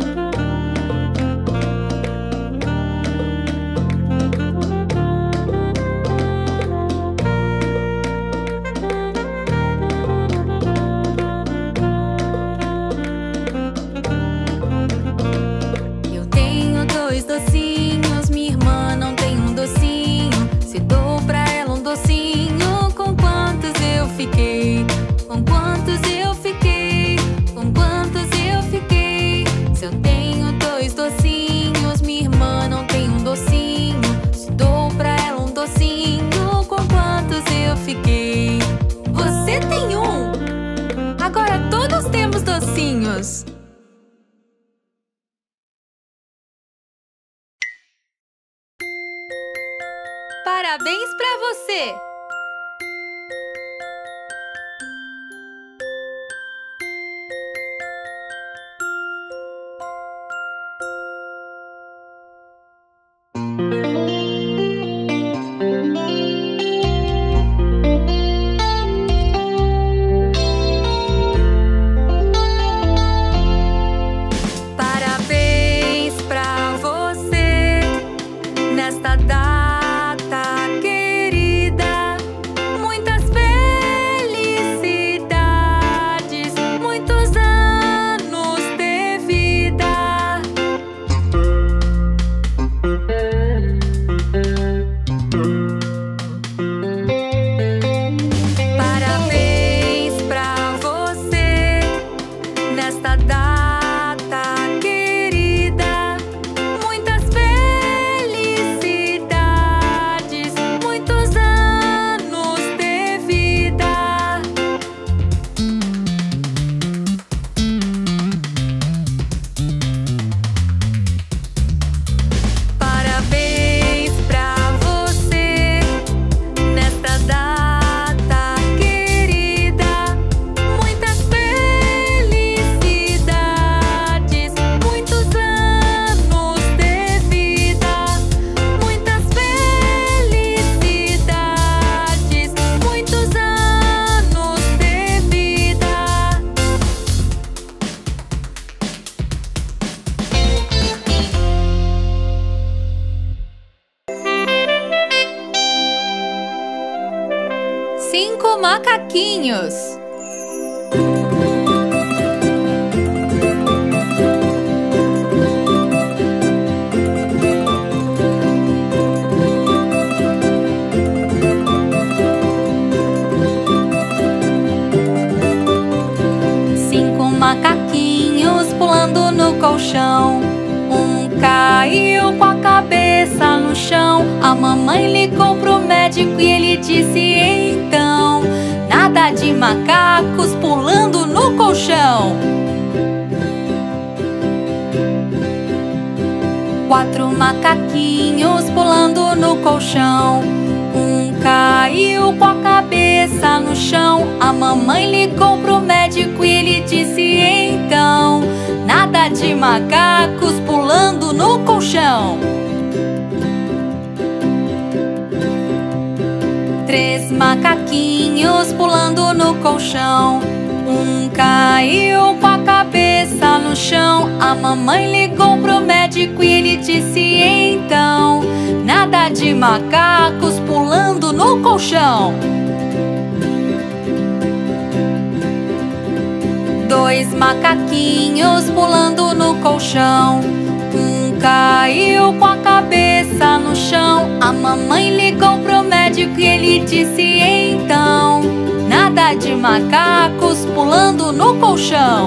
Eu tenho 2 docinhos, minha irmã não tem um docinho. Se dou pra ela um docinho, com quantos eu fiquei? Com quantos eu fiquei? Com quantos eu fiquei? Se eu tenho 2 docinhos, minha irmã não tem um docinho. Se dou pra ela um docinho, com quantos eu fiquei? Você tem 1. Agora todos temos docinhos. Parabéns pra você! Parabéns pra você nesta data querida. Muitas felicidades, muitos anos de vida. Parabéns pra você nesta data querida. Muitas felicidades, muitos anos de vida. Parabéns pra você nesta data querida. Muitas felicidades, muitos anos de vida. Muitas felicidades, muitos anos de vida. 5 macaquinhos. Cinco macaquinhos pulando no colchão. Um caiu com a cabeça no chão. A mamãe ligou pro médico e ele disse então: nada de macacos pulando no colchão. 4 macaquinhos pulando no colchão. Um caiu com a cabeça no chão. A mamãe ligou pro médico e ele disse então: nada de macacos pulando no colchão. 3 macaquinhos pulando no colchão. Um caiu com a cabeça no chão. A mamãe ligou pro médico e ele disse então: nada de macacos pulando no colchão. 2 macaquinhos pulando no colchão. Um caiu com a cabeça no chão. A mamãe ligou pro médico e ele disse então: nada de macacos pulando no colchão.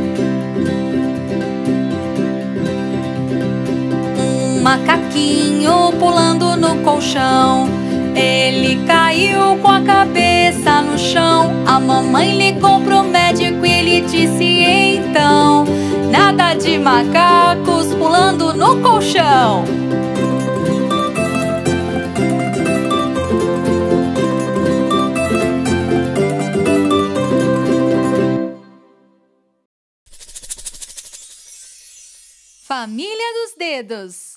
Um macaquinho pulando no colchão. Ele caiu com a cabeça no chão. A mamãe ligou pro médico e ele disse então: nada de macacos pulando no colchão. Família dos Dedos.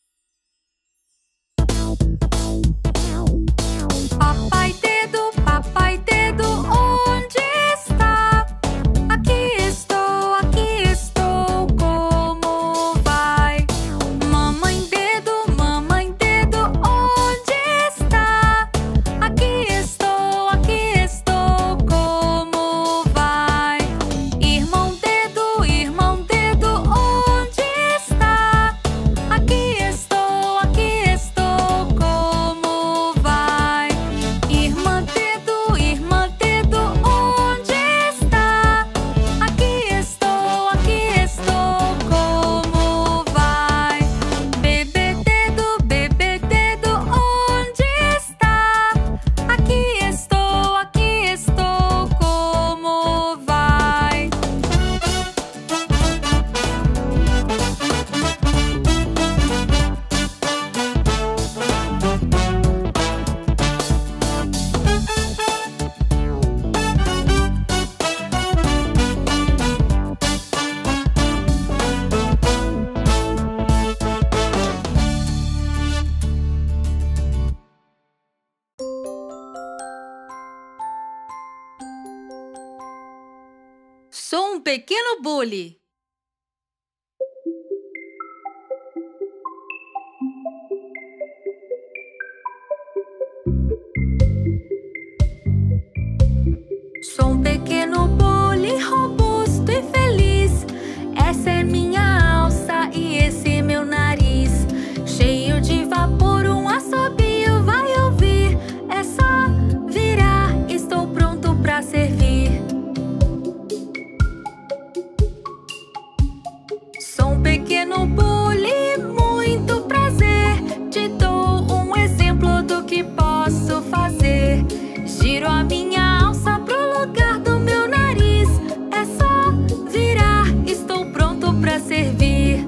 Papai dedo, onde está? Aqui estou, como vai? Mamãe dedo, onde está? Aqui estou, como vai? Irmão dedo, onde está? Aqui um pequeno bule. Sou um pequeno bule robusto e feliz. Essa é minha alça e esse meu nariz. Cheio de vapor, um assobio vai ouvir. É só virar, estou pronto pra servir. Sou um pequeno bule, muito prazer. Te dou um exemplo do que posso fazer. Giro a minha alça pro lugar do meu nariz. É só virar, estou pronto pra servir.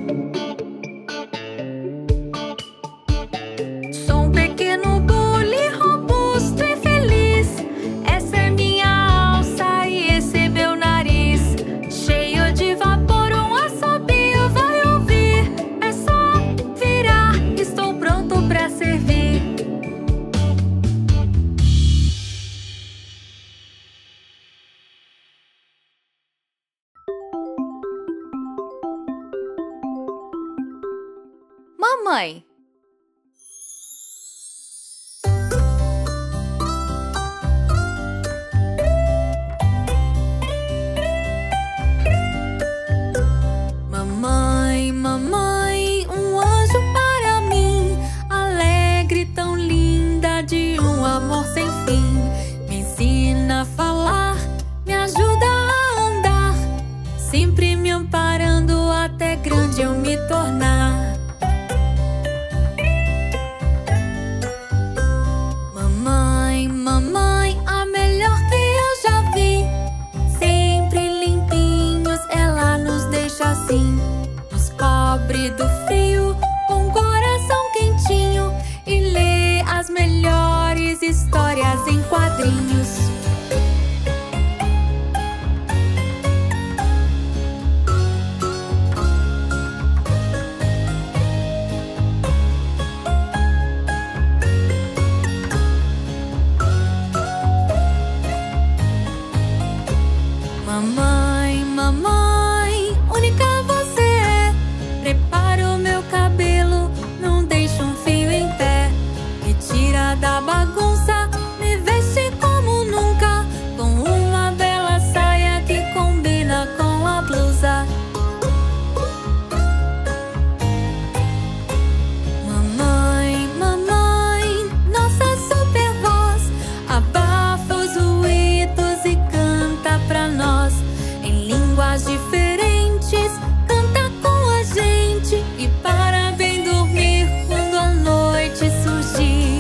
Sou um pequeno bule robusto e feliz. Essa é minha alça e esse é meu nariz. Cheio de vapor, um assobio vai ouvir. É só virar, estou pronto pra servir. Mamãe. Mamãe, mamãe, um anjo para mim, alegre, tão linda, de um amor sem fim. Me ensina a falar, me ajuda a andar, sempre me amparando até grande eu me tornar. Mamãe, mamãe, a melhor que eu já vi, sempre limpinhos, ela nos deixa assim. Nos cobre do frio, com coração quentinho, e lê as melhores histórias em quadrinhos. Mamãe, mamãe, única você é. Prepara o meu cabelo, não deixa um fio em pé. Me tira da bagunça, me veste como nunca, com uma bela saia que combina com a blusa. Mamãe, mamãe, nossa super voz abafa os ruídos e canta pra nós. Em línguas diferentes, canta com a gente, e para bem dormir quando a noite surgir.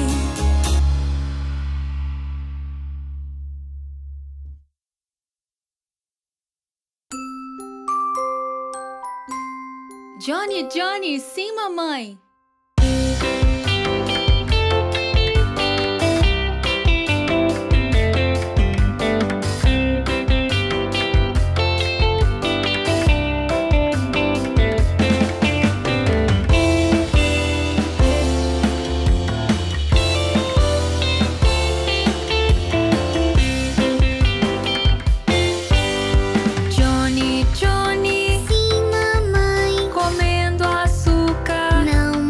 Johnny, Johnny, sim, mamãe. Johnny, Johnny, Sim, mamãe. comendo açúcar. Não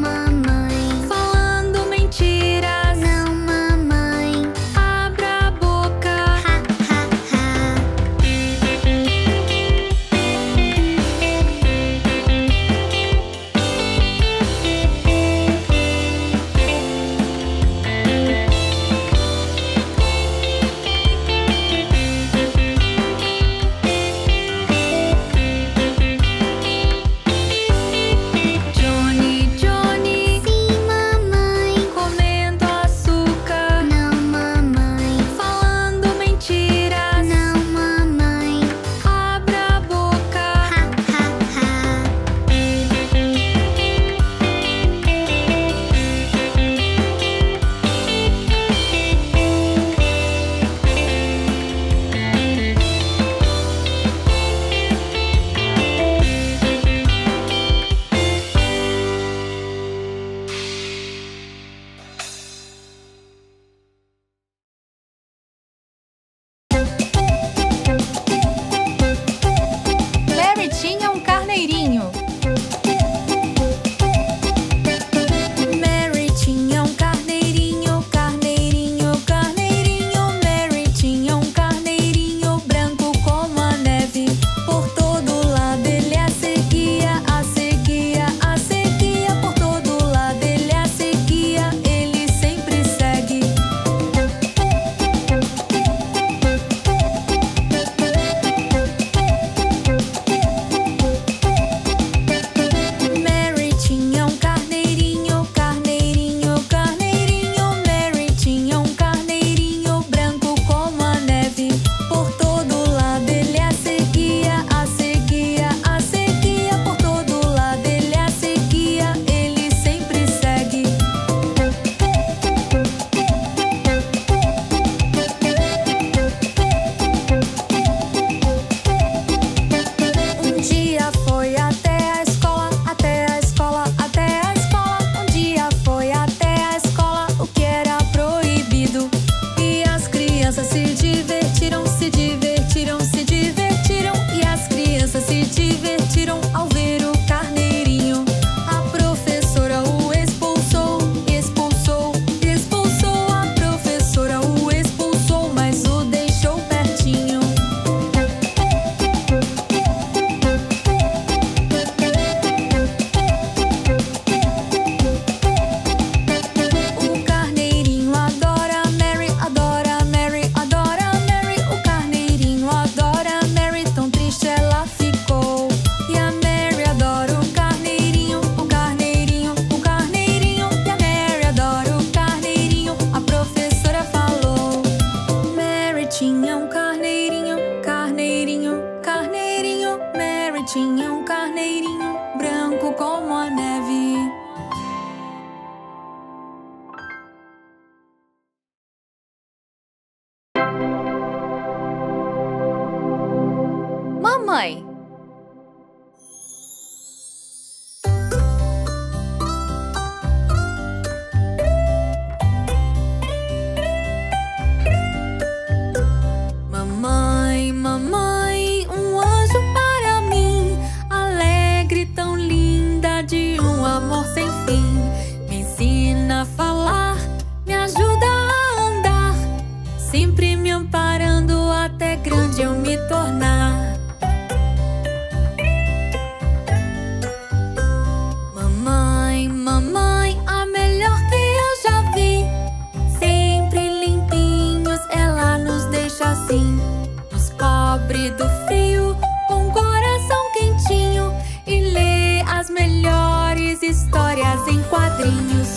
em quadrinhos.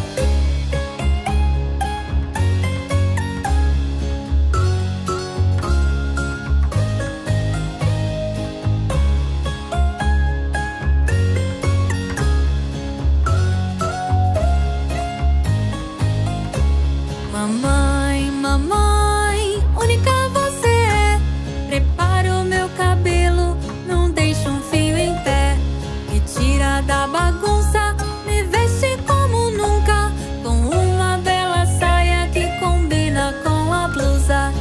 Mamãe, mamãe, única você é. Prepara o meu cabelo, não deixa um fio em pé. Me tira da bagunça, me veste como nunca, com uma bela saia que combina com a blusa.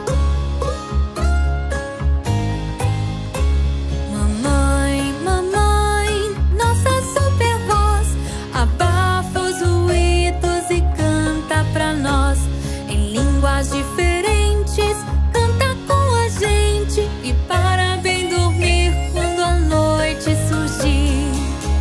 Mamãe, mamãe, nossa super voz abafa os ruídos e canta pra nós em línguas diferentes. Canta com a gente e para bem dormir quando a noite surgir.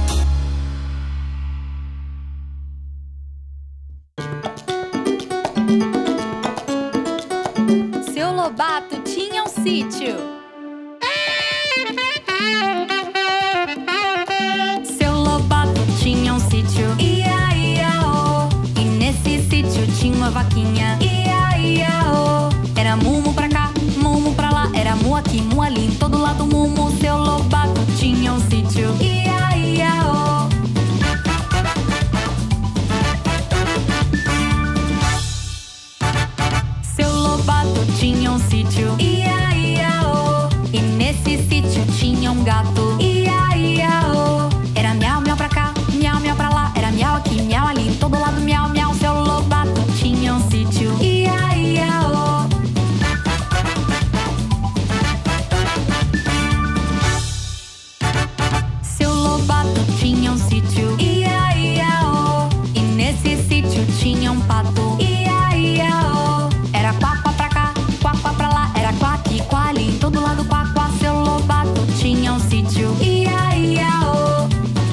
Seu Lobato tinha um sítio. Seu Lobato tinha um sítio. Ia, ia, oh. E nesse sítio tinha uma vaquinha. Ia, ia, oh. Era mumu pra cá, mumu pra lá. Era mu aqui, mu ali, em todo lado mumu. Seu Lobato tinha um sítio. Ia, ia, oh. Seu Lobato tinha um sítio. Ia, ia, oh. E nesse sítio tinha um gato. Ia, ia, oh. Era miau, miau pra cá, miau, miau pra lá. Era miau aqui, miau ali, em todo lado miau, miau. Seu Lobato tinha um sítio. Ia, ia, oh. Seu Lobato tinha um sítio. Ia, ia, oh. E nesse sítio tinha um pato. Ia, ia, oh. Era quá, quá pra cá, quá, quá pra lá. Era quá aqui, quá ali, em todo lado quá, quá. Seu Lobato tinha um sítio. Ia, ia, oh.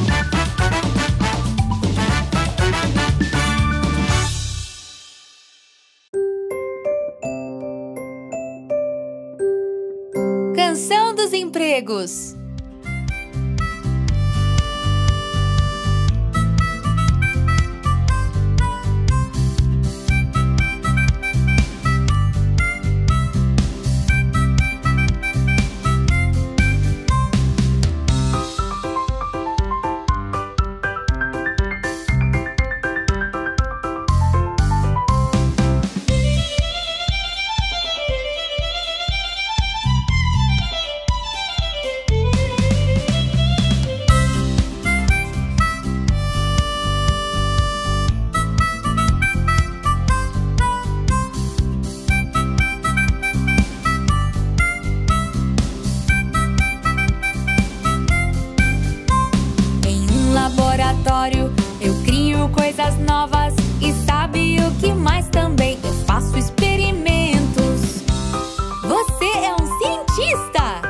Canção dos Empregos. Laboratório, eu crio coisas novas. E sabe o que mais também? Eu faço experimentos. Você é um cientista!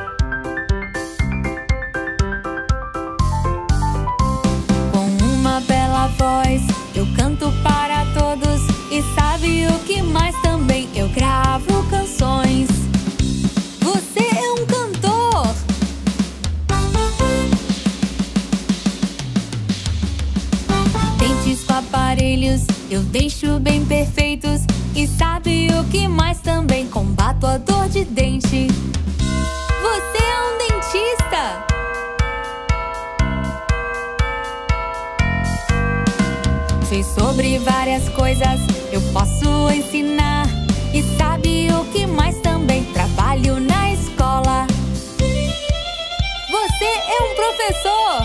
Com uma bela voz, eu canto para todos. E sabe o que mais também? Eu gravo canções. Você é um cantor! Dentes com aparelhos, eu deixo bem perfeitos. E sabe o que mais também? Combato a dor de dente. Você é um dentista! Sei sobre várias coisas, eu posso ensinar. E sabe o que mais também? Trabalho na escola. Você é um professor!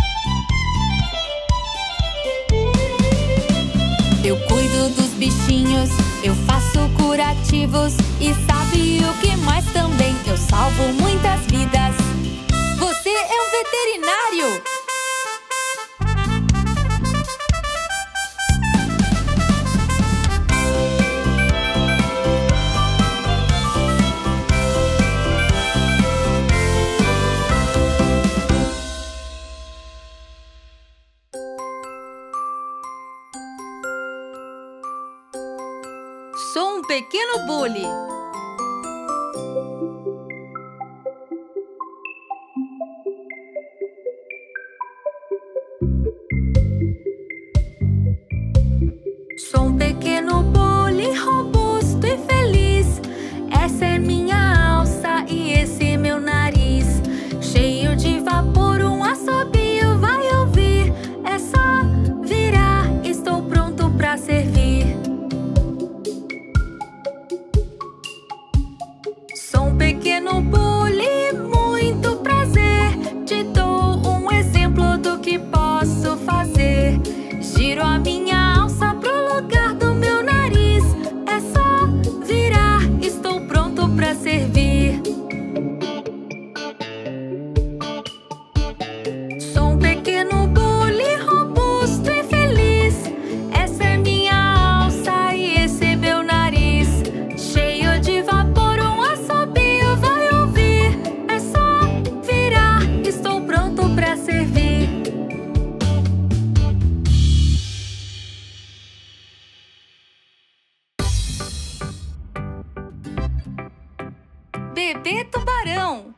Eu cuido dos bichinhos, eu faço curativos. E sabe o que mais também? Eu salvo muitas vidas. Você é um veterinário! Sou um pequeno bully. pra servir. Sou um pequeno bule, muito prazer. Te dou um exemplo do que posso fazer. Giro a minha alça pro lugar do meu nariz. É só virar, estou pronto pra servir. Sou um pequeno bule, robusto e feliz. Essa é minha alça e esse é meu nariz. Cheio de vapor, um assobio vai ouvir. É só virar, estou pronto pra servir. Bebê tubarão.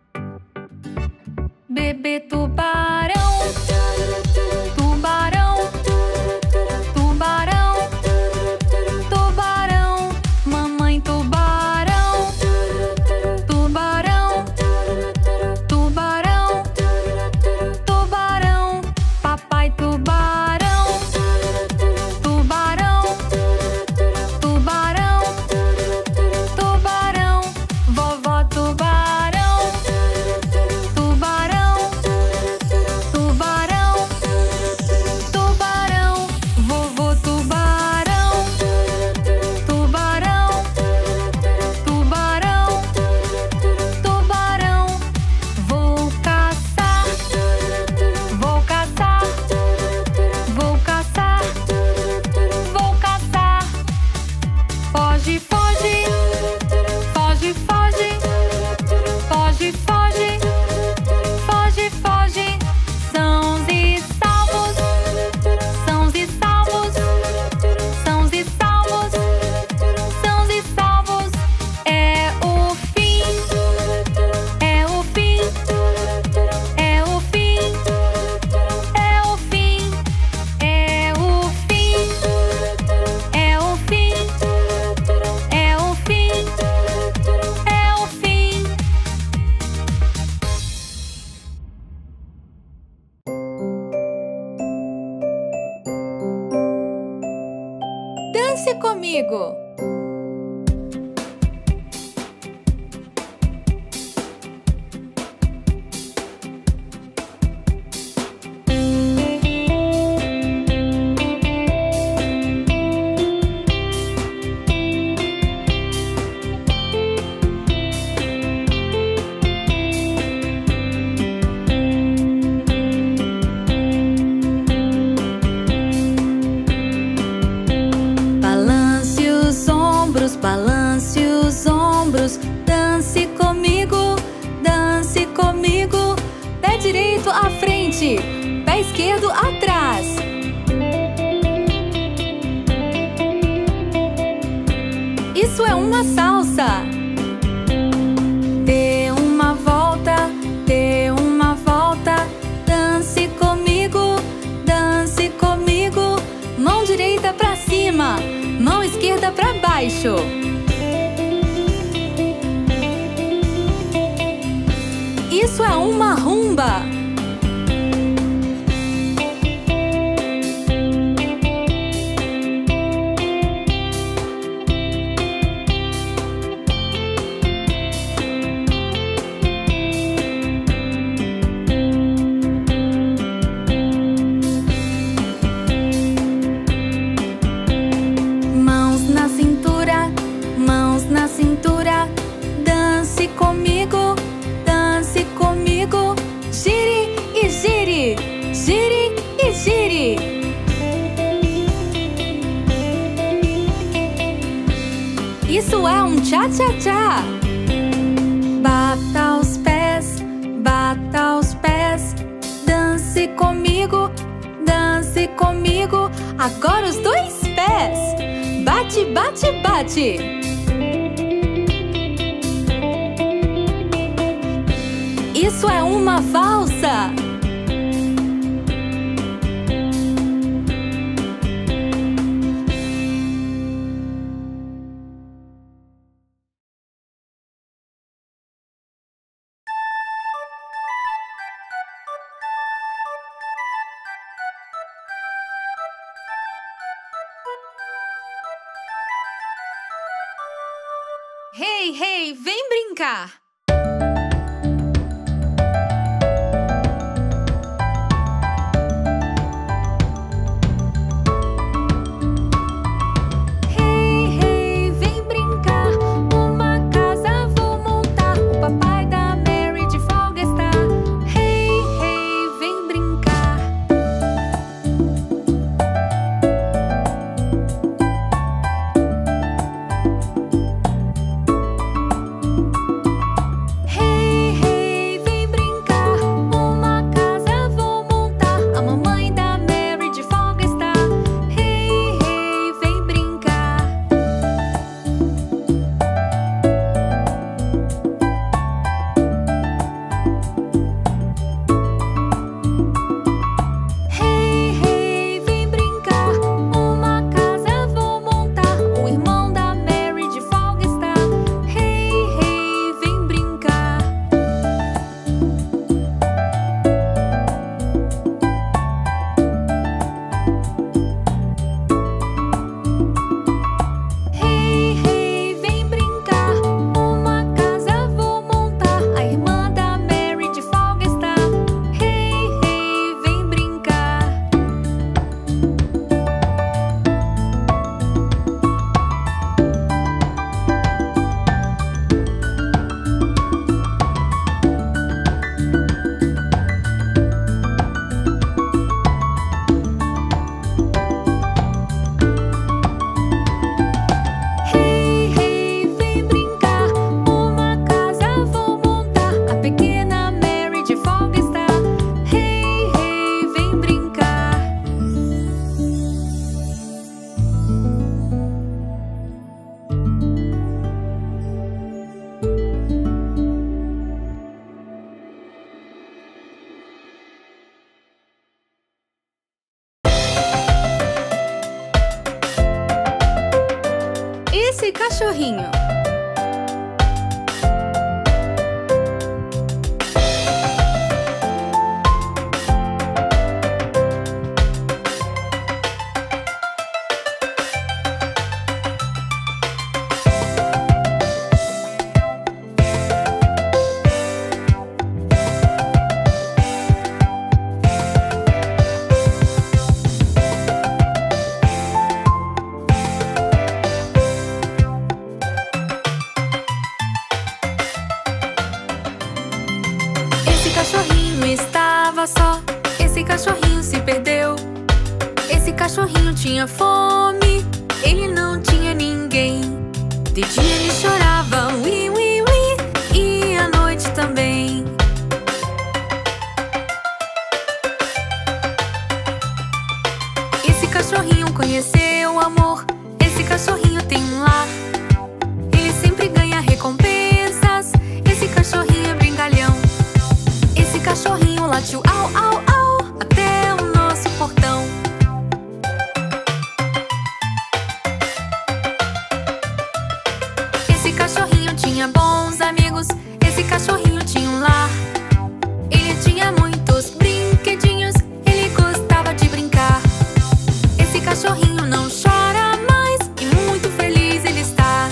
Bebê tubarão. Tubarão. Tubarão. Tubarão. Mamãe tubarão. Tubarão. Tubarão. Tubarão. Papai tubarão. Tubarão. Tubarão. Tubarão. Vovó tubarão. Tubarão. Tubarão. Tubarão. Vovô tubarão. Tubarão. Tubarão. Tubarão. Vou caçar. Vou caçar. Vou caçar. Vou caçar. Foge, foge. Foge, foge. Foge, foge. Foge, foge. Sãos e salvos. Sãos e salvos. Sãos e salvos. Sãos e salvos. É o fim. É o fim. É o fim. É o fim. É o fim. É o fim. É o fim. É o fim. Dance comigo. Balance os ombros, balance os ombros. Dance comigo, dance comigo. Pé direito à frente, pé esquerdo atrás. Isso é uma salsa. Dê uma volta, dê uma volta. Dance comigo, dance comigo. Mão direita pra cima, mão esquerda pra baixo. Isso é uma rumba. Mãos na cintura, mãos na cintura. Dance comigo, dance comigo. Gire e gire, gire e gire. Isso é um tchá-tchá-tchá. Bata os pés, bata os pés. Dance comigo, dance comigo. Agora os dois pés. Bate, bate, bate. Isso é uma valsa. Hey, hey, vem brincar! Esse cachorrinho. Esse cachorrinho se perdeu. Esse cachorrinho tinha fome, ele não tinha ninguém. De dia ele chorava, ui, ui, ui, e à noite também. Esse cachorrinho conheceu o amor. Esse cachorrinho tem um lar. Ele sempre ganha recompensas. Esse cachorrinho é brincalhão. Esse cachorrinho latiu au, au, au até o nosso portão. Esse cachorrinho tinha bons amigos. Esse cachorrinho tinha um lar. Ele tinha muitos brinquedinhos. Ele gostava de brincar. Esse cachorrinho não chora mais e muito feliz ele está.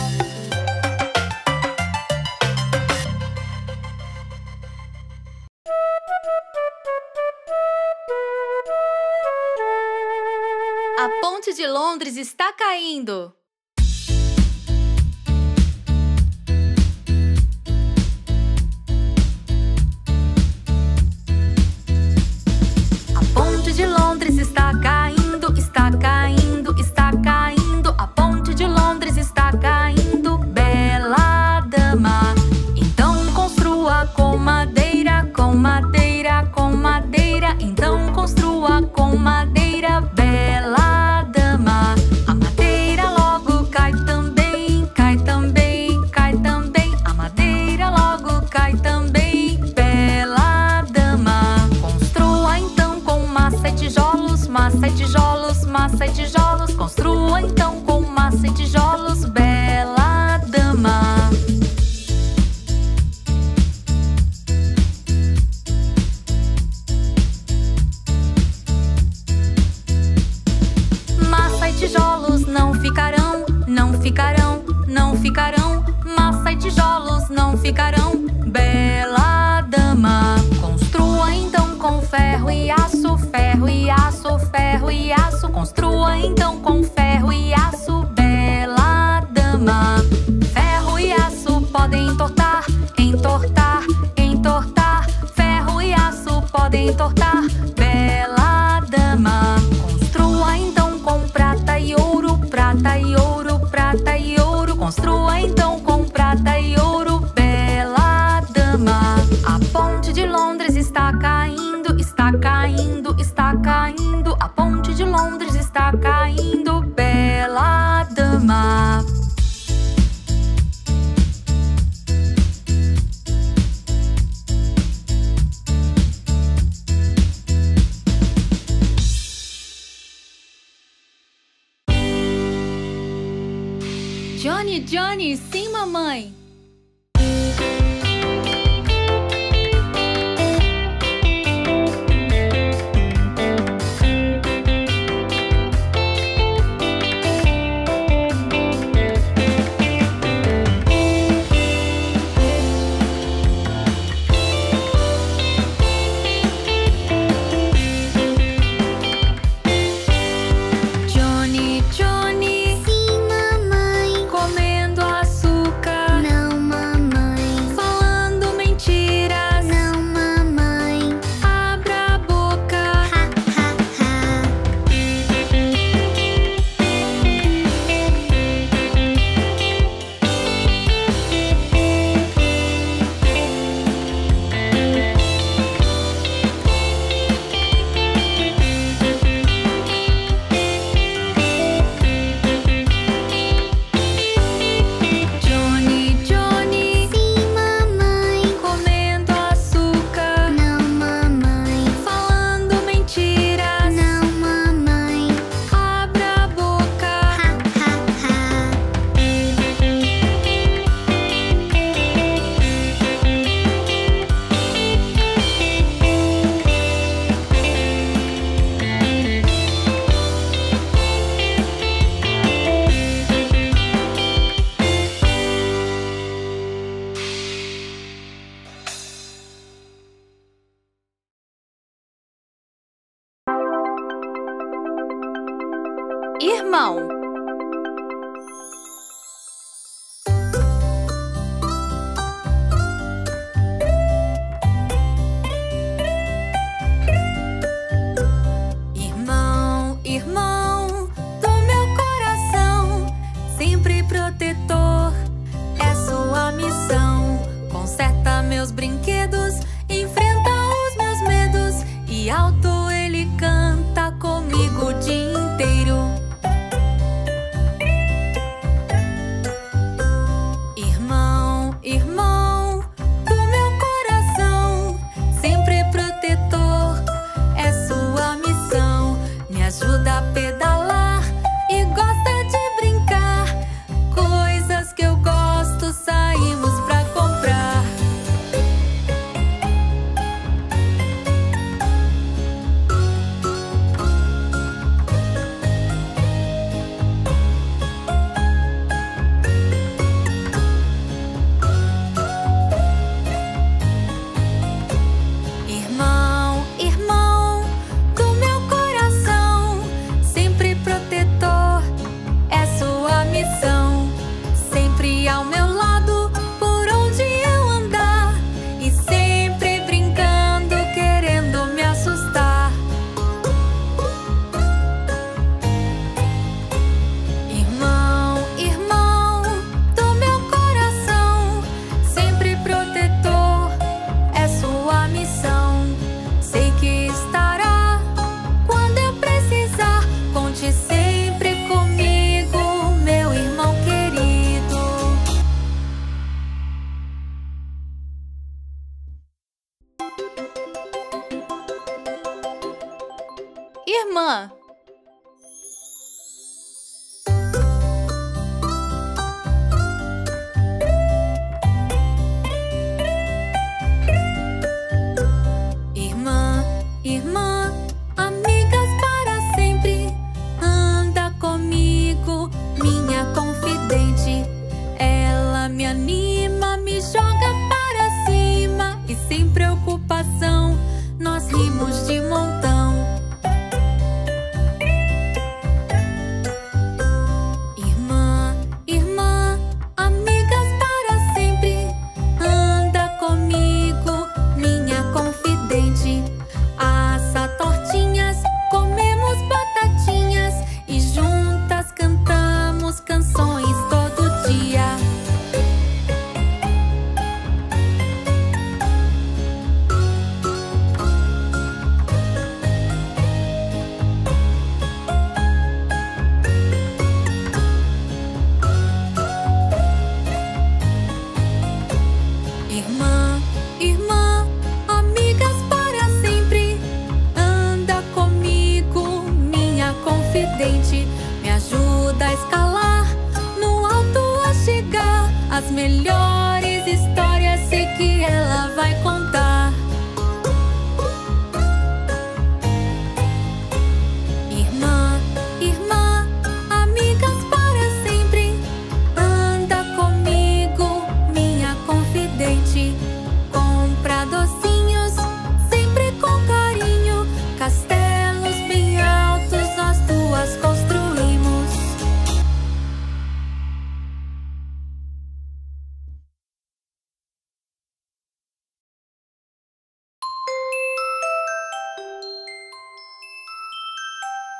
A ponte de Londres está caindo. A ponte de Londres está caindo, está caindo, está caindo. A ponte de Londres está caindo, bela dama. Então construa com madeira, com madeira, com madeira. Então construa com madeira, bela dama. A madeira logo cai também, cai também, cai também. A madeira logo cai também, bela dama. Construa então com massa e tijolos, massa e tijolos, massa e tijolos. Construa então com massa e tijolos, bela dama. Massa e tijolos não ficarão, não ficarão, não ficarão. ficarão. Bela dama, construa então com ferro e aço, ferro e aço, ferro e aço. Construa então com ferro e aço, bela dama. Ferro e aço podem entortar, entortar, entortar. Ferro e aço podem entortar, bela dama. Construa então com prata e ouro, prata e ouro, prata e ouro. Construa então com prata e ouro, bela dama. A ponte de Londres está caindo, está caindo, está caindo. A ponte de Londres está caindo, bela dama. Johnny, Johnny, sim, mamãe. Johnny, Johnny, Sim, mamãe. comendo açúcar, Não, mamãe. falando mentiras. Não, mamãe. Abra a boca. Ha, ha, ha. Johnny, Johnny, Sim, mamãe. comendo açúcar, Não, mamãe. falando mentiras. Não, mamãe. Abra a boca. Ha, ha, ha. Irmão. Irmão, irmão do meu coração, sempre protetor, é sua missão. Conserta meus brinquedos, enfrenta os meus medos, e alto ele canta comigo o dia inteiro. Irmão, irmão do meu coração, sempre protetor, é sua missão. Me ajuda a pedalar e gosta de brincar. Coisas que eu gosto, saímos pra comprar. Irmão, irmão do meu coração, sempre protetor, é sua missão. Sempre ao meu lado, por onde eu andar, e sempre brincando, querendo me assustar. Irmão, irmão do meu coração, sempre protetor, é sua missão. Sei que estará quando eu precisar. Conte sempre comigo, meu irmão querido. Irmã. Irmã, irmã, amigas para sempre, anda comigo, minha confidente. Ela me anima, me joga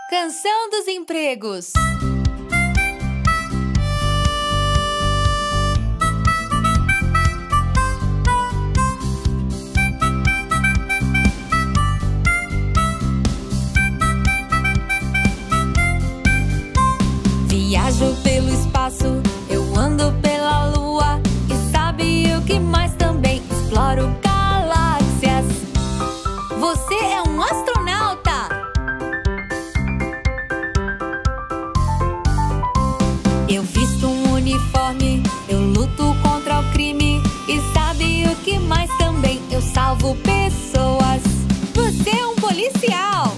Canção dos empregos. Viajo pelo espaço, eu ando pela lua. E sabe o que mais também? Exploro galáxias. Você é um astronauta! Eu visto um uniforme, eu luto contra o crime. E sabe o que mais também? Eu salvo pessoas. Você é um policial!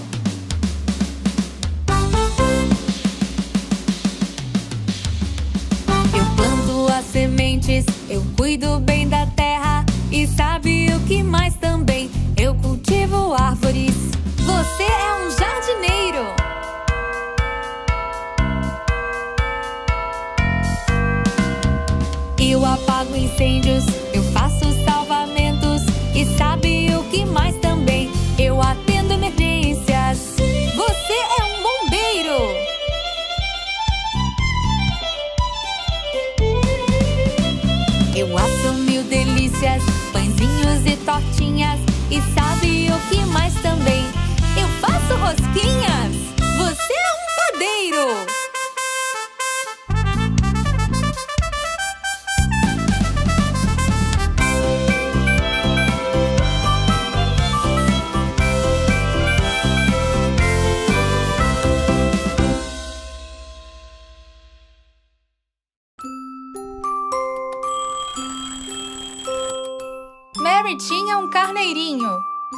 Sementes, eu cuido bem da terra. E sabe o que mais também? Eu cultivo árvores. Você é um jardineiro! Eu apago incêndios, eu faço salvamentos. E sabe o que mais também? Eu atendo emergências. Você é um bombeiro! Eu asso 1000 delícias, pãezinhos e tortinhas. E sabe o que mais também? Eu faço rosquinhas! Você é um padeiro! Mary tinha um carneirinho.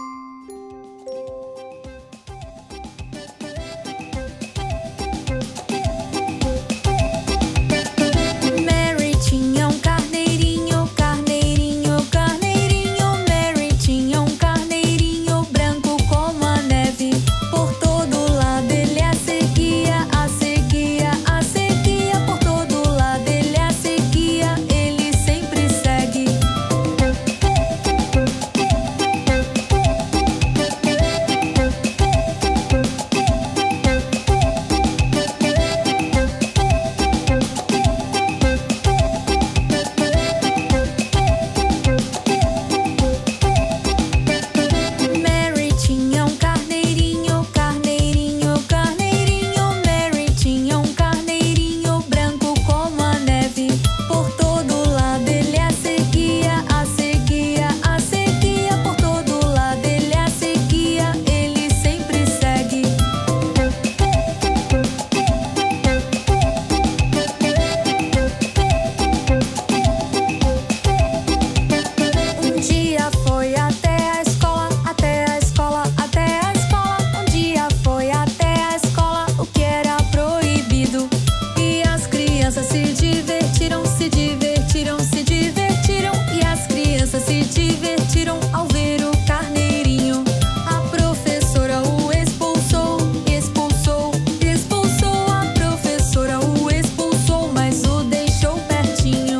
Mary tinha um carneirinho, carneirinho, carneirinho. Mary tinha um carneirinho branco como a neve. Por todo lado ele a seguia, a seguia, a seguia. Por todo lado ele a seguia, ele sempre segue. Mary tinha um carneirinho, carneirinho, carneirinho. Mary tinha um carneirinho branco como a neve. Por todo lado ele a seguia, a seguia, a seguia. Por todo lado ele a seguia, ele sempre segue. Um dia foi até a escola, até a escola, até a escola. Um dia foi até a escola, o que era proibido. E as crianças se divertiram, se divertiram, se divertiram. E as crianças se divertiram ao ver o carneirinho. A professora o expulsou, expulsou, expulsou. A professora o expulsou, mas o deixou pertinho.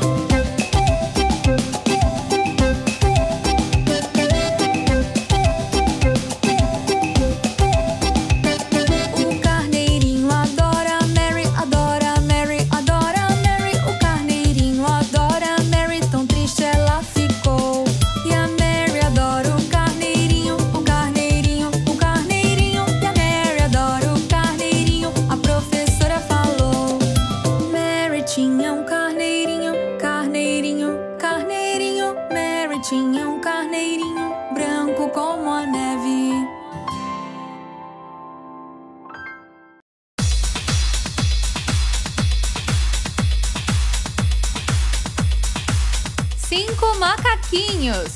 O carneirinho adora Mary, adora Mary, adora Mary. O carneirinho adora Mary, tão triste ela ficou. E a Mary adora o carneirinho, o carneirinho, o carneirinho. E a Mary adora o carneirinho, a professora falou. Mary tinha um carneirinho, carneirinho, carneirinho. Mary tinha um carneirinho branco como a neve. Cinco macaquinhos.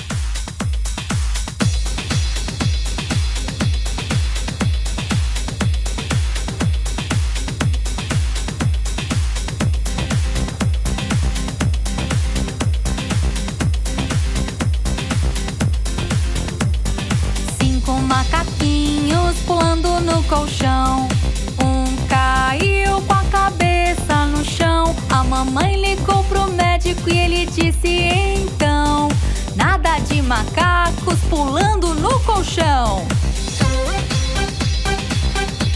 Cinco macaquinhos pulando no colchão. Um caiu com a cabeça no chão. A mamãe ligou pro médico e ele disse então: nada de macacos pulando no colchão.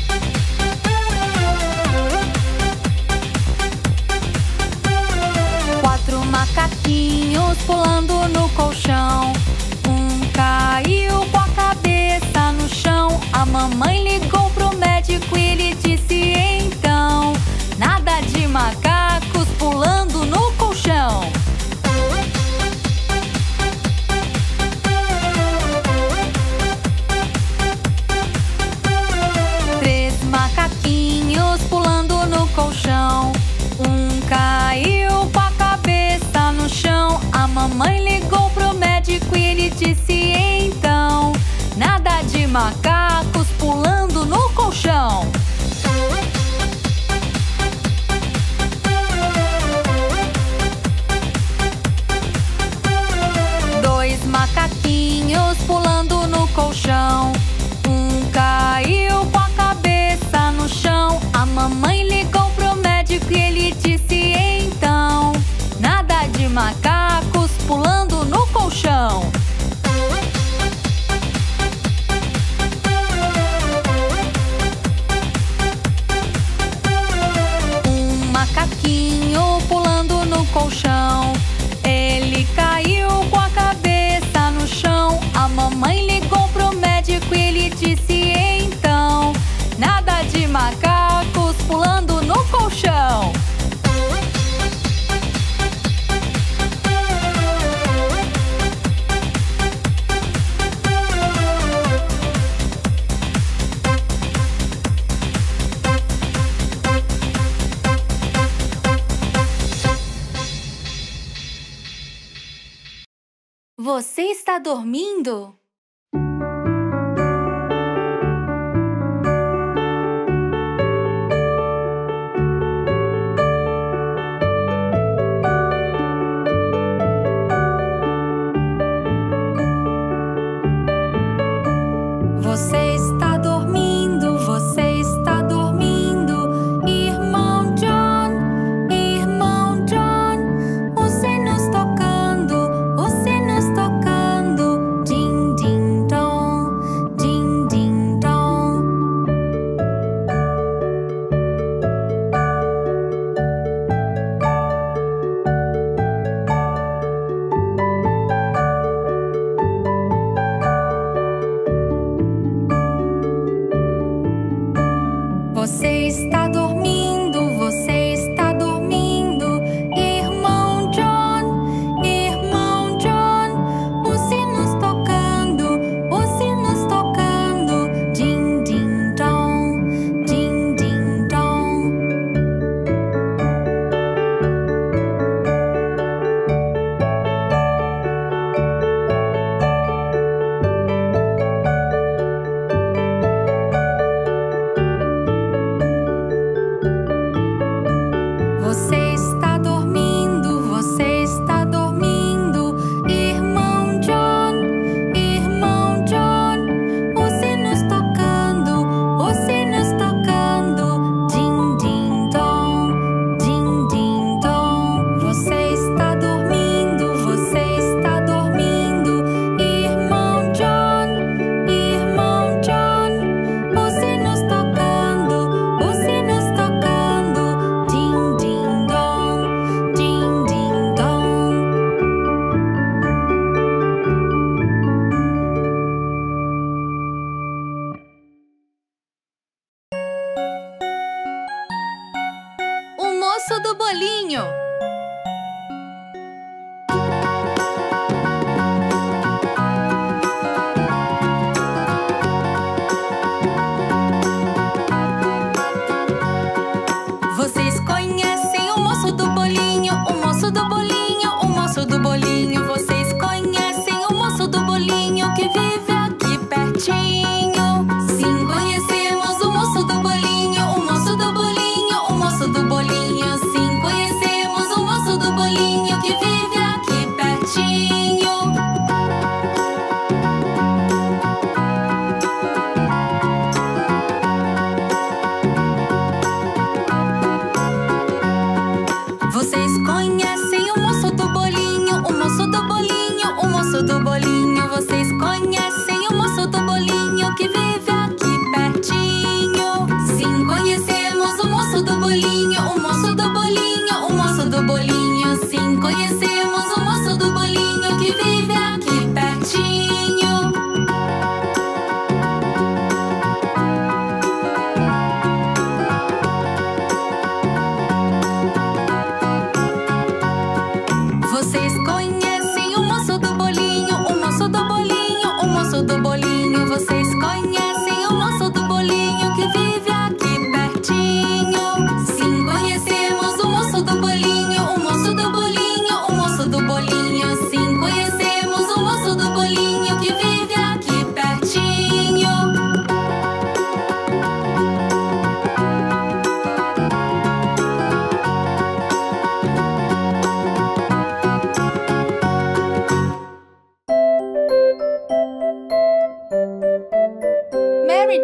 pulando no colchão. Um caiu com a cabeça no chão. A mamãe ligou pro médico e ele disse então: nada de macacos pulando no colchão. Três macaquinhos pulando no colchão. Um caiu com a cabeça no chão. A mamãe ligou pro médico e ele disse então: nada de macacos pulando no colchão. Dois macaquinhos pulando no colchão. Um caiu com a cabeça no chão. A mamãe ligou pro médico e ele disse então: nada de macacos pulando no colchão. Um macaquinho pulando no colchão. Ele caiu com a cabeça no chão. A mamãe ligou pro médico e ele disse então: nada de macacos pulando no colchão. Você está dormindo? Você está dormindo, você está dormindo, irmão John, irmão John. Os sinos tocando, din, din.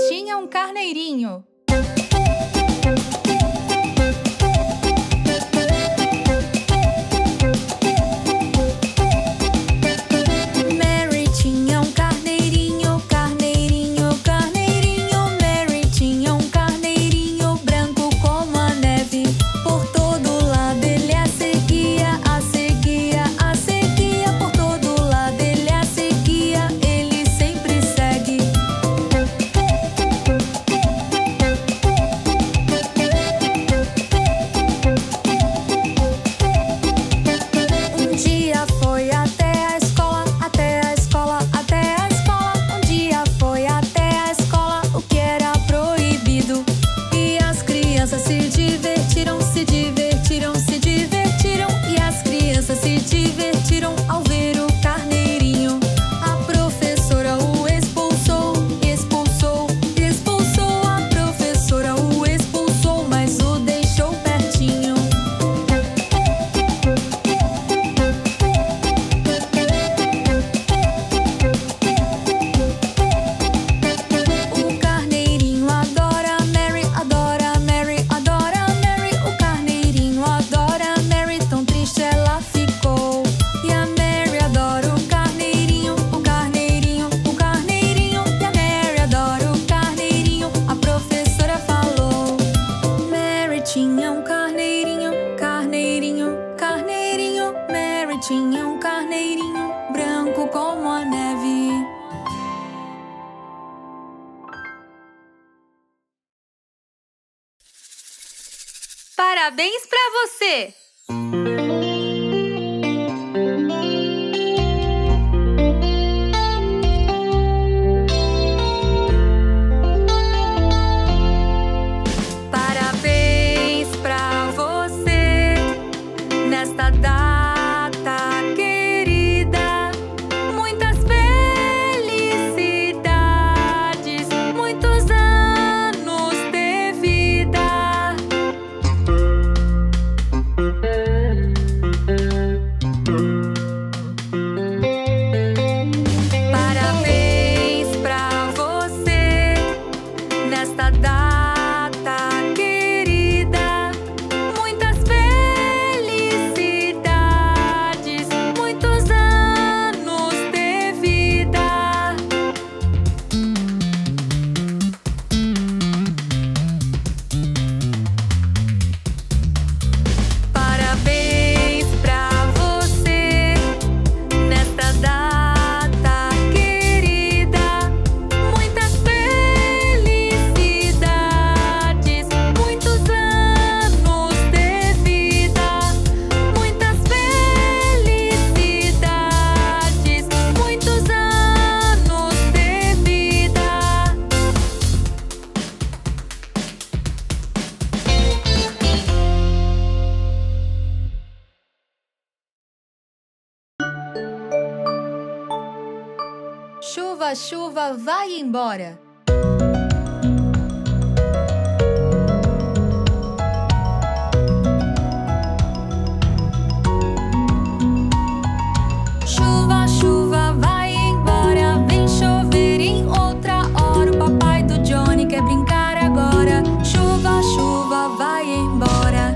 tinha um carneirinho. Mary tinha um carneirinho, carneirinho, carneirinho. Mary tinha um carneirinho branco como a neve. Por todo lado ele a seguia, a seguia, a seguia. Por todo lado ele a seguia, ele sempre segue. Um dia foi até a escola, até a escola, até a escola. Um dia foi até a escola, o que era proibido. E as crianças se divertiram, se divertiram, se divertiram. E as crianças se divertiram ao ver o carneirinho. A professora o expulsou, expulsou, expulsou. A professora o expulsou, mas o deixou pertinho. O carneirinho adora Mary, adora Mary, adora Mary. O carneirinho adora Mary, tão triste ela ficou. E a Mary adora o carneirinho, o carneirinho, o carneirinho. E a Mary adora o carneirinho, a professora falou. Mary tinha um carneirinho, carneirinho, carneirinho. Mary tinha um carneirinho branco como a neve. Parabéns pra você! Parabéns pra você nesta data querida. Muitas felicidades, muitos anos de vida. Parabéns pra você nesta data querida. Muitas felicidades, muitos anos de vida. Parabéns pra você nesta data querida. Muitas felicidades, muitos anos de vida. Muitas felicidades, muitos anos de vida. Chuva, chuva, vai embora. Chuva, chuva, vai embora. Vem chover em outra hora. O papai do Johnny quer brincar agora. Chuva, chuva, vai embora.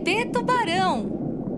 Bebê tubarão.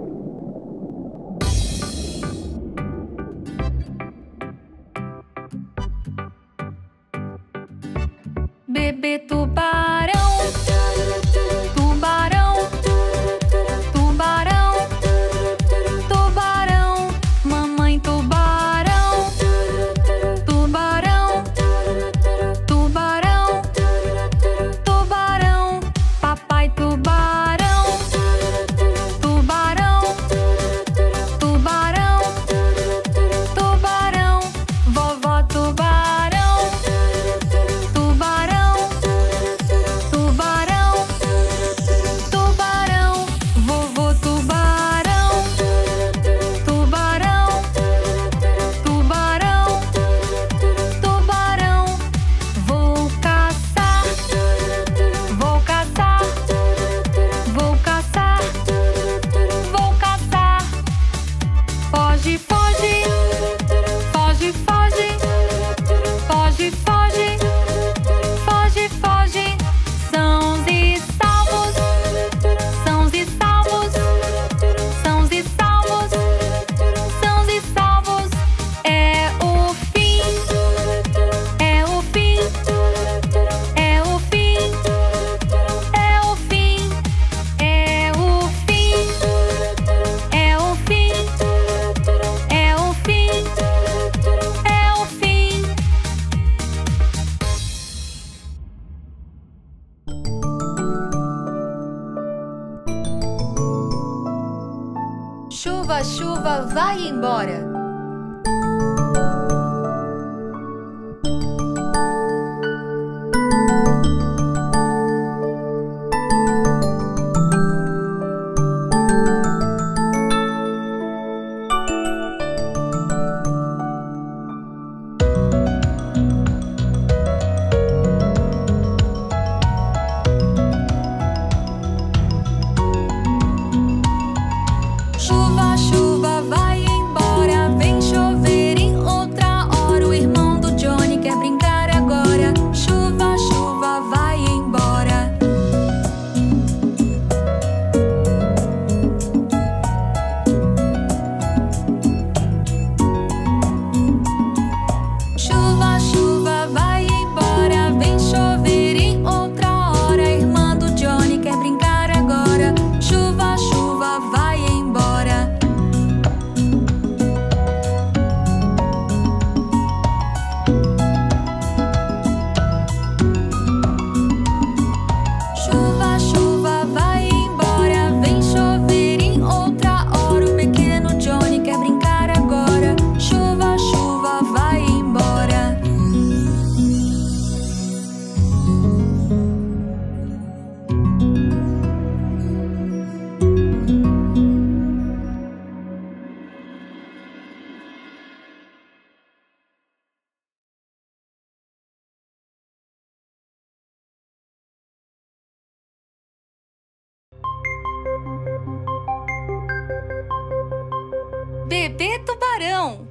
Bebê tubarão. Tubarão. Tubarão. Tubarão. Mamãe tubarão. Tubarão. Tubarão. Tubarão. Papai tubarão. Tubarão. Tubarão. Tubarão. Vovó tubarão. Tubarão. Tubarão. Tubarão. Vovô tubarão. Tubarão. Tubarão. Tubarão. Vou caçar. Vou caçar. Vou caçar. Vou caçar. Foge, foge. Foge, foge. Foge, foge. Foge, foge. Sãos e salvos. Sãos e salvos. Sãos e salvos. Sãos e salvos. É o fim. É o fim. É o fim. É o fim. É o fim. É o fim. É o fim. É o fim. Chuva, chuva, vai embora. Chuva, chuva, vai embora. Vem chover em outra hora. O irmão do Johnny quer brincar agora. Chuva, chuva, vai embora. Chuva, chuva, vai embora. Vem chover em outra hora. A irmã do Johnny quer brincar agora. Chuva, chuva, vai embora. Chuva, chuva, vai embora. Vem chover em outra hora. O pequeno Johnny quer brincar agora. Chuva, chuva, vai embora. Bebê tubarão.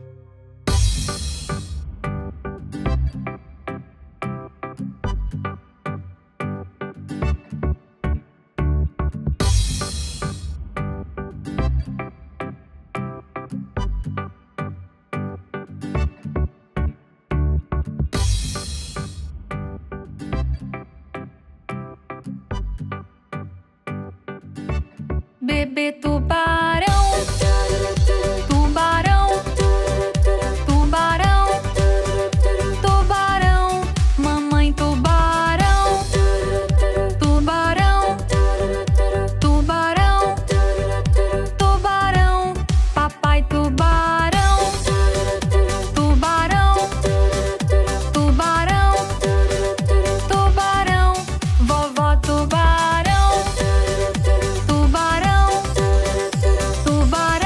Bebê tubarão. Tubarão. Tubarão. Tubarão. Mamãe tubarão. Tubarão. Tubarão. Tubarão. Papai tubarão. Tubarão. Tubarão. Tubarão. Vovó tubarão. Tubarão. Tubarão.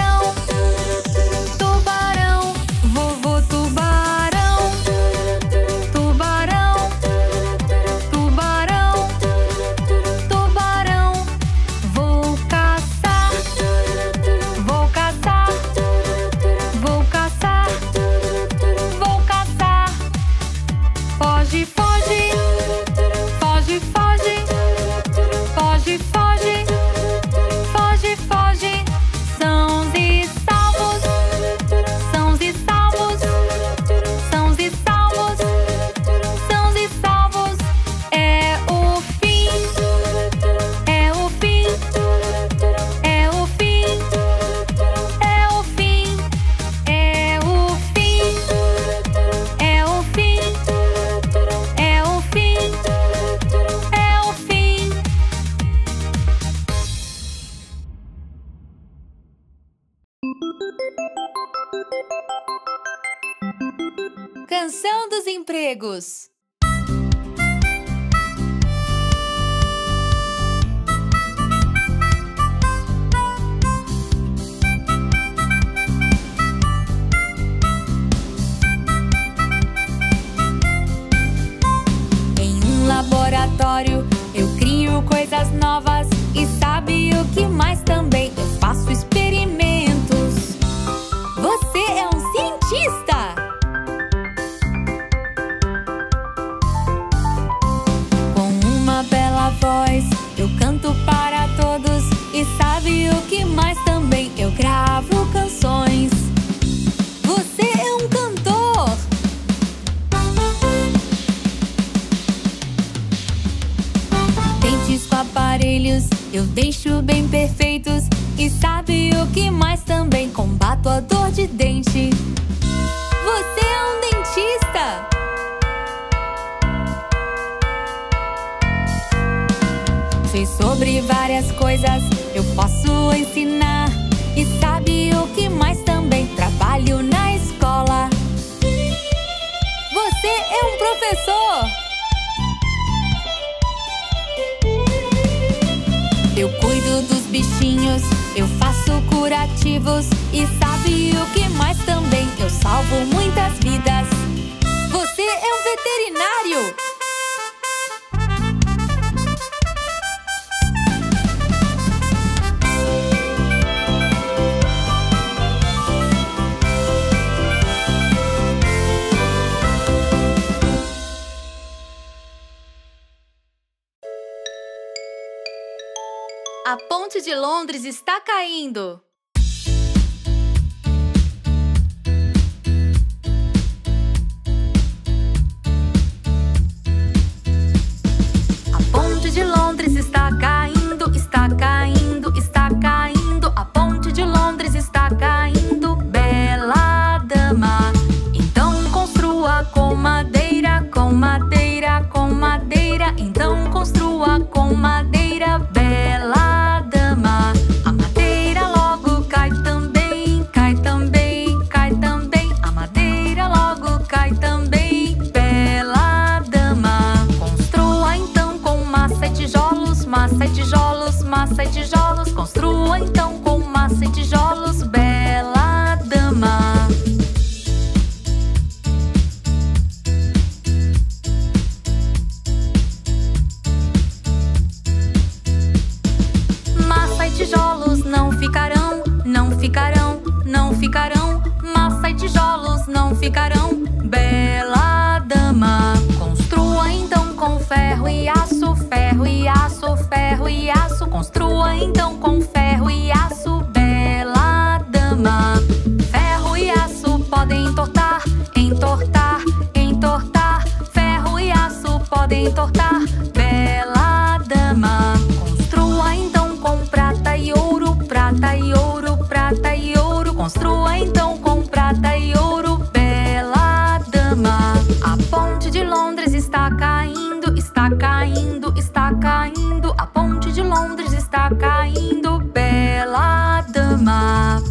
Canção dos Empregos. Em um laboratório eu crio coisas novas. E sabe o que mais também? Eu faço experimentos. Você é um cientista! Com uma bela voz eu canto para todos. E sabe o que mais também? Eu gravo canções. Você é um cantor! Dentes com aparelhos eu deixo bem perfeitos. E sabe o que mais também? Combato a dor de dente. Você é um dentista! Sei sobre várias coisas, eu posso ensinar. E sabe o que mais também? Trabalho na escola. Você é um professor! Eu cuido dos bichinhos, eu faço curativos. E sabe o que mais também? Eu salvo muitas vidas. Você é um veterinário! A ponte de Londres está caindo! A ponte de Londres está caindo, está caindo, está caindo. A ponte de Londres está caindo, bela dama. Então construa com madeira, com madeira, com madeira. Então construa com madeira, bela dama. A madeira logo cai também, cai também, cai também. A madeira logo cai também, bela dama. Construa então com massa e tijolos, massa e tijolos, massa e tijolos. Construa então com massa e tijolos, bela dama. Massa e tijolos não ficarão, não ficarão, não ficarão. Massa e tijolos não ficarão, bela dama. Construa então com ferro e aço, ferro e aço, ferro e aço. Construa então com ferro e aço, bela dama. Ferro e aço podem entortar, entortar, entortar. Ferro e aço podem entortar, bela dama. Construa então com prata e ouro, prata e ouro, prata e ouro. Construa então com prata e ouro, bela dama. A ponte de Londres está caindo, está caindo, está caindo. A ponte de Londres está caindo, bela dama.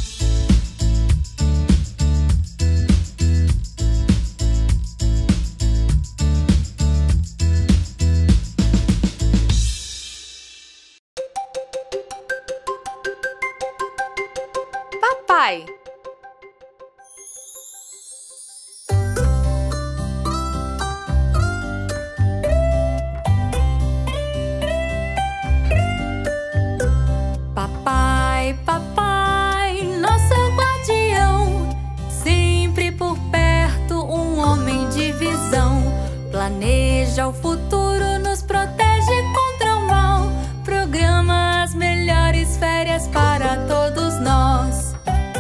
Papai! Papai, papai, nosso guardião, sempre por perto, um homem de visão. Planeja o futuro, nos protege contra o mal. Programa as melhores férias para todos nós.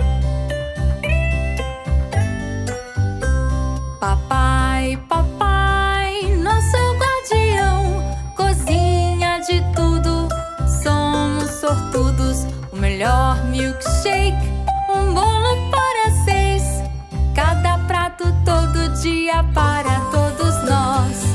Papai, papai, nosso guardião, cozinha de tudo, somos sortudos. O melhor milkshake, um bolo para 6. Cada prato todo dia para todos nós.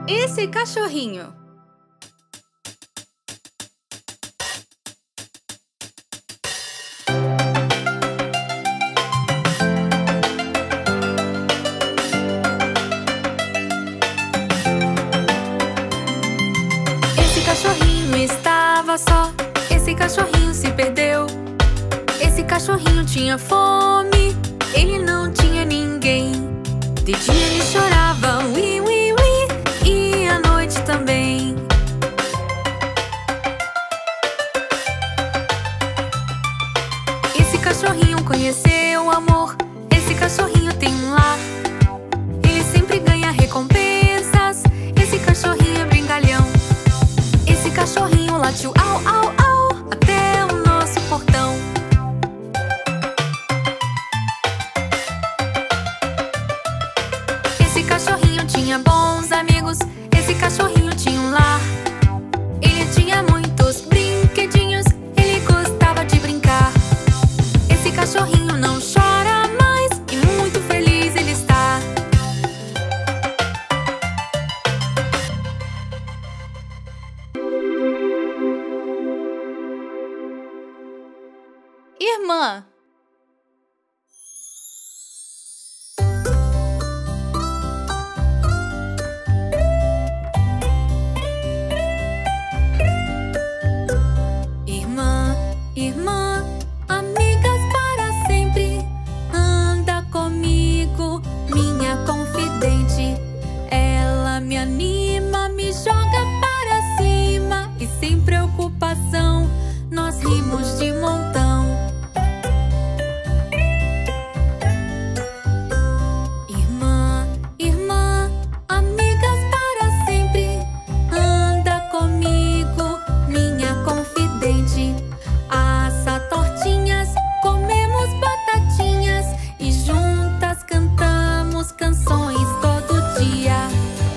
Esse cachorrinho. Esse cachorrinho estava só. Esse cachorrinho se perdeu. Esse cachorrinho tinha fome. Ele não tinha ninguém. De dia ele chorava, ui, ui, ui, e à noite também. Esse cachorrinho conheceu o amor. Esse cachorrinho tem um lar. Ele sempre ganha recompensas. Esse cachorrinho é brincalhão. Esse cachorrinho latiu au, au, au, até o nosso portão. Esse cachorrinho tinha bons amigos. Esse cachorrinho tinha um lar. Ele tinha muitos brinquedinhos. Ele gostava de brincar. Esse cachorrinho não chora mais e muito feliz ele está. Irmã. Irmã, irmã, amigas para sempre. Anda comigo, minha confidente. Ela me anima, me joga para cima. E sem preocupação, nós rimos de montão. Irmã, irmã, amigas para sempre. Anda comigo, minha confidente. Assa tortinhas, comemos batatinhas e juntas cantamos canções todo dia.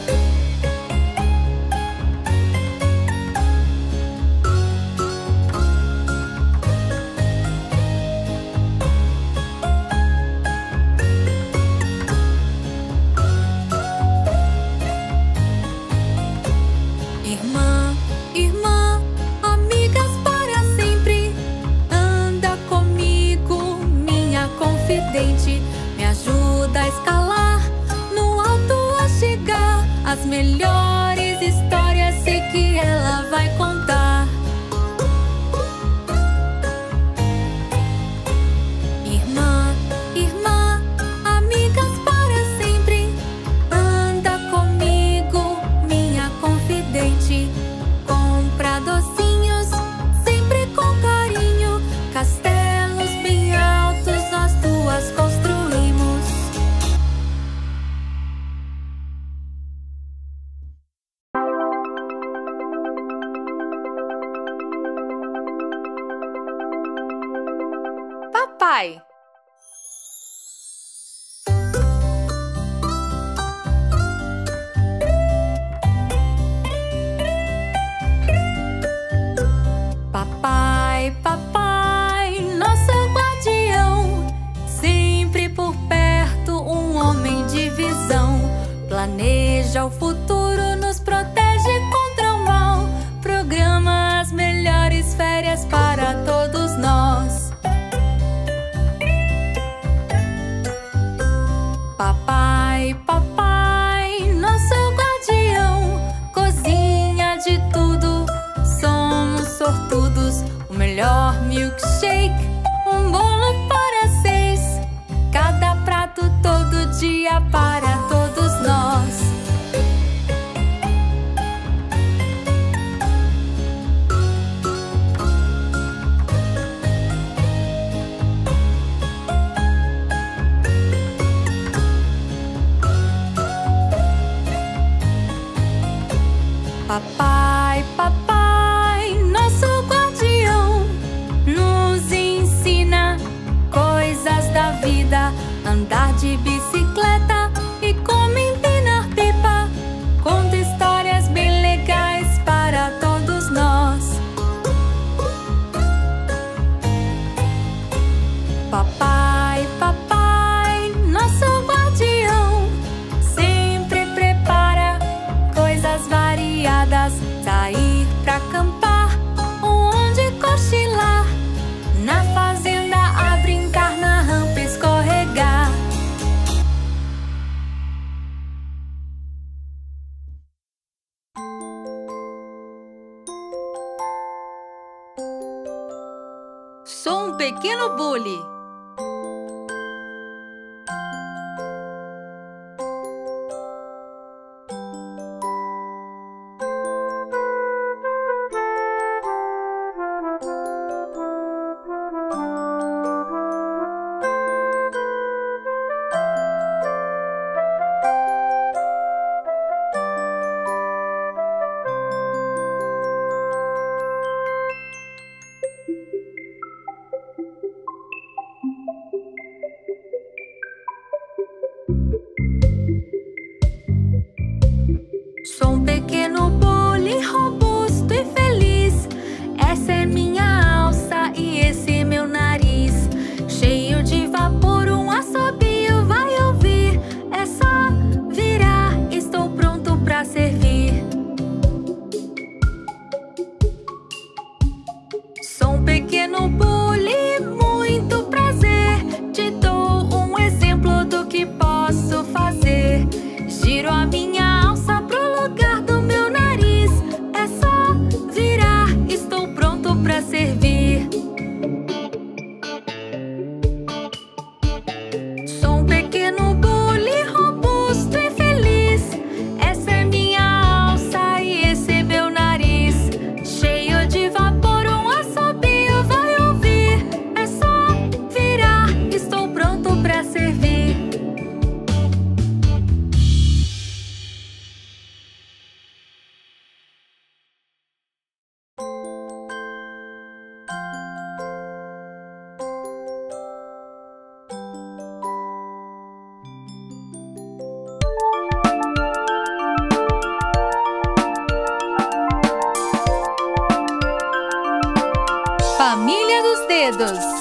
Irmã, irmã, amigas para sempre. Anda comigo, minha confidente. Me ajuda a escalar, no alto a chegar. As melhores histórias sei que ela vai contar. Irmã, irmã, amigas para sempre. Anda comigo, minha confidente. Compra docinhos, sempre com carinho. Castelos bem altos nós duas construímos. Papai. Papai, papai, nosso guardião. Sempre por perto, um homem de visão. Planeja o futuro, nos protege contra o mal. Programa as melhores férias para todos nós. Papai, papai, nosso guardião. Cozinha de tudo, somos sortudos. O melhor milkshake, um bolo para 6. Cada prato todo dia para todos nós. Papai, papai, nosso guardião, nos ensina coisas da vida. Andar de bicicleta e como empinar pipa. Conta histórias bem legais para todos nós. Papai, papai, nosso guardião, sempre prepara coisas Sou um pequeno bule. Sou um pequeno bule robusto e feliz. Essa é minha alça e esse meu nariz. Cheio de vapor, um assobio vai ouvir. É só virar, estou pronto pra servir. Sou um pequeno bule, muito prazer. Te dou um exemplo do que posso fazer. Giro a minha alça pro lugar do meu nariz. É só virar, estou pronto pra servir. Sou um pequeno bule robusto e feliz. Essa é minha alça e esse é meu nariz. Cheio de vapor, um assobio vai ouvir. É só virar, estou pronto pra servir. Família dos Dedos.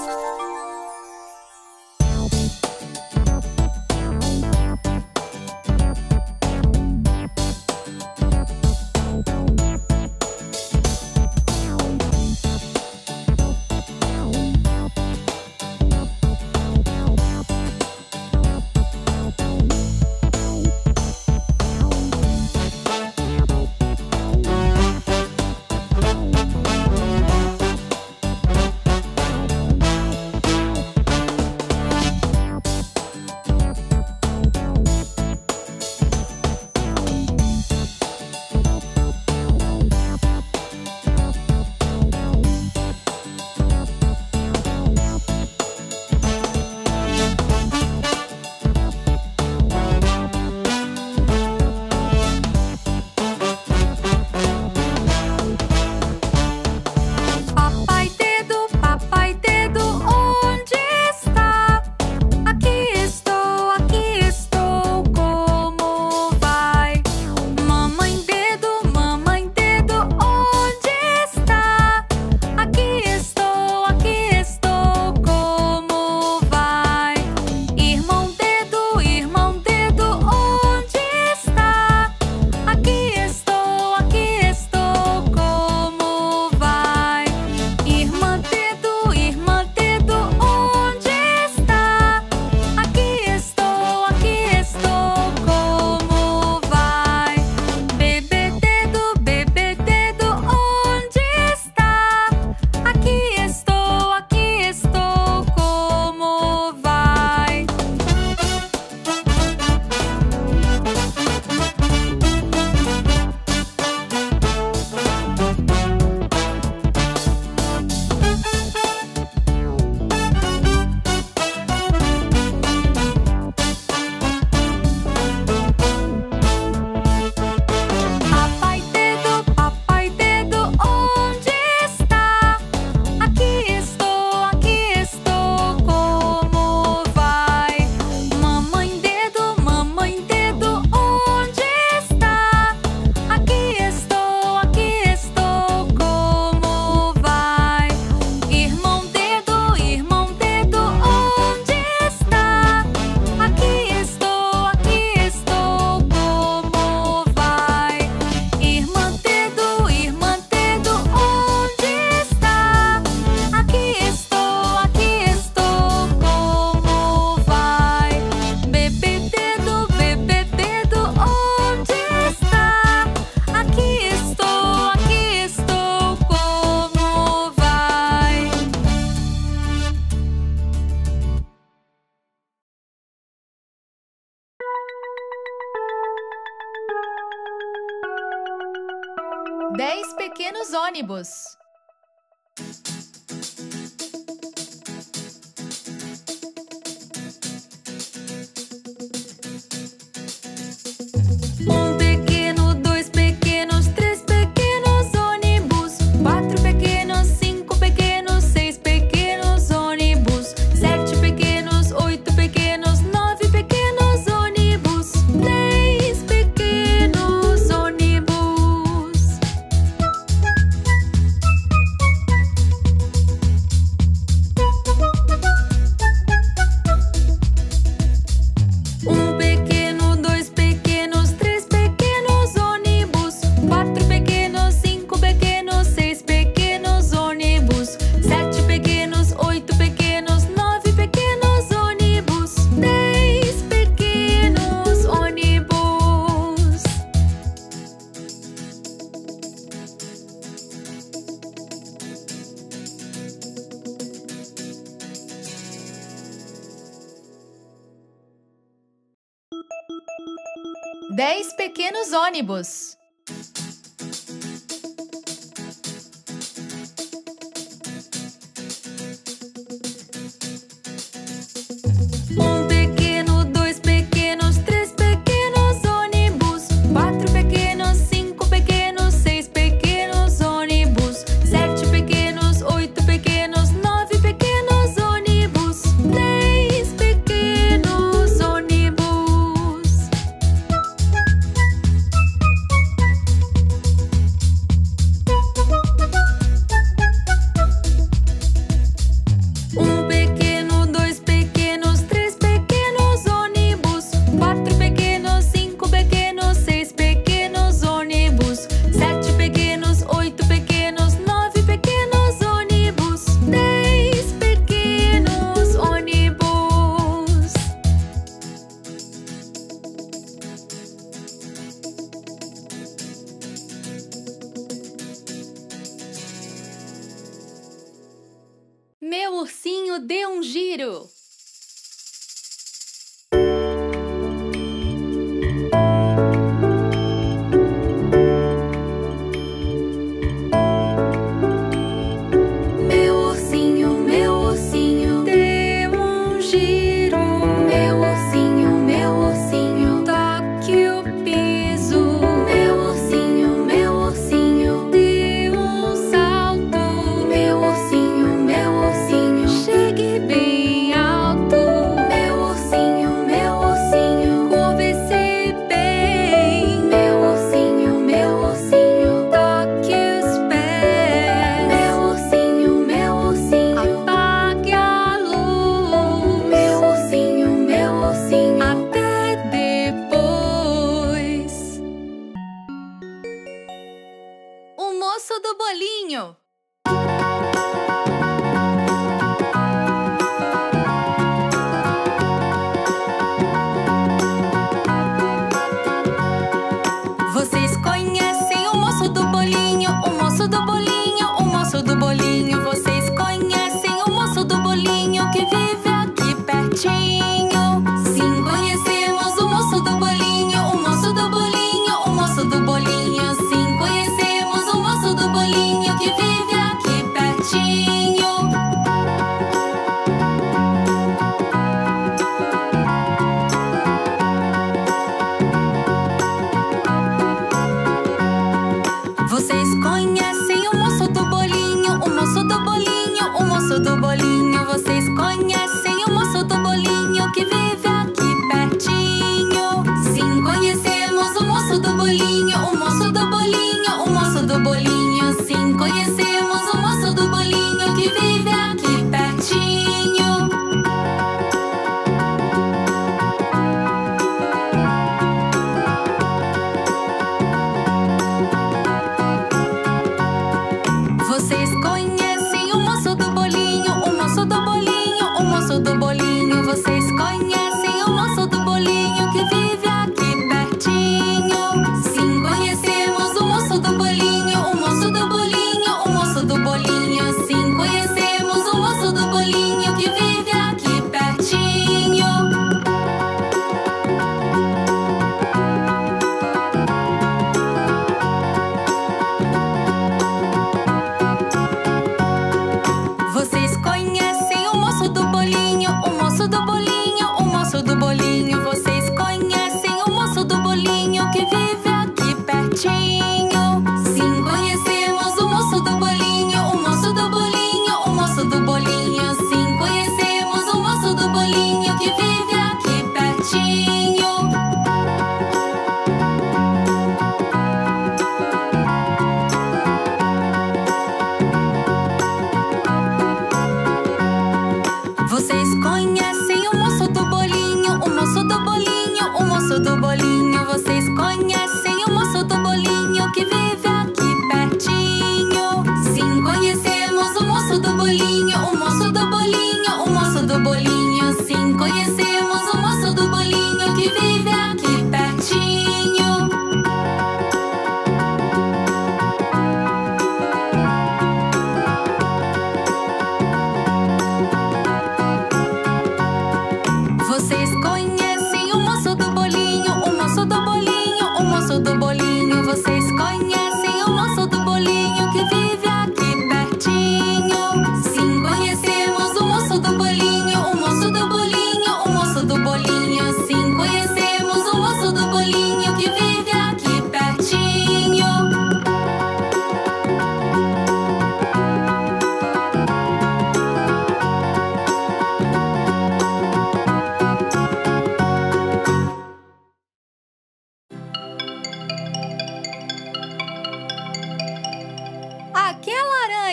10 pequenos ônibus. Um pequeno, dois pequenos, três pequenos ônibus, quatro pequenos, cinco pequenos, seis pequenos ônibus, sete pequenos, oito pequenos, nove pequenos ônibus, 10 pequenos ônibus. Um pequeno, dois pequenos, três pequenos ônibus, quatro pequenos, cinco pequenos, seis pequenos ônibus, sete pequenos, oito pequenos, nove pequenos ônibus, 10 pequenos ônibus. Dez pequenos ônibus. Um pequeno, dois pequenos, três pequenos ônibus, quatro pequenos, cinco pequenos, seis pequenos ônibus, sete pequenos, oito pequenos, nove pequenos ônibus, 10 pequenos ônibus. Um pequeno, dois pequenos, três pequenos ônibus, quatro pequenos, cinco pequenos, seis pequenos ônibus, sete pequenos, oito pequenos, nove pequenos ônibus, 10 pequenos ônibus. Meu ursinho deu um giro. Meu ursinho deu um giro. Meu ursinho, toque o piso. Meu ursinho, deu um salto. Meu ursinho, chegue bem alto. Meu ursinho, curve-se bem. Meu ursinho, toque os pés. Meu ursinho, apague a luz. Meu ursinho, até depois. O moço do bolinho. Vocês conhecem o moço do bolinho? O moço do bolinho, o moço do bolinho. Vocês conhecem o moço do bolinho que vive aqui pertinho? Sim, conhecemos o moço do bolinho, o moço do bolinho, o moço do bolinho. Sim, conhecemos o moço do bolinho que vive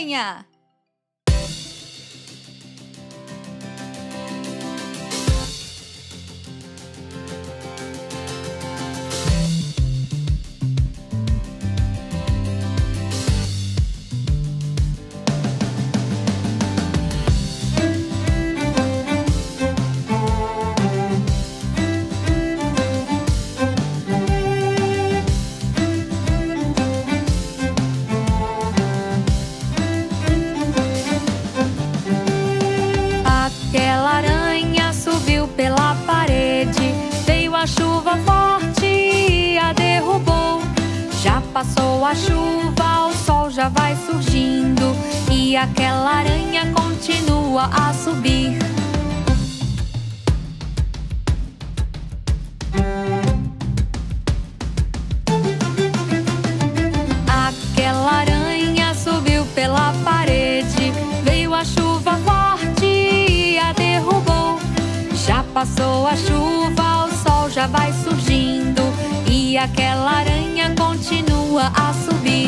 aranha! Passou a chuva, o sol já vai surgindo e aquela aranha continua a subir. Aquela aranha subiu pela parede, veio a chuva forte e a derrubou. Já passou a chuva, o sol já vai surgindo e aquela aranha continua a subir.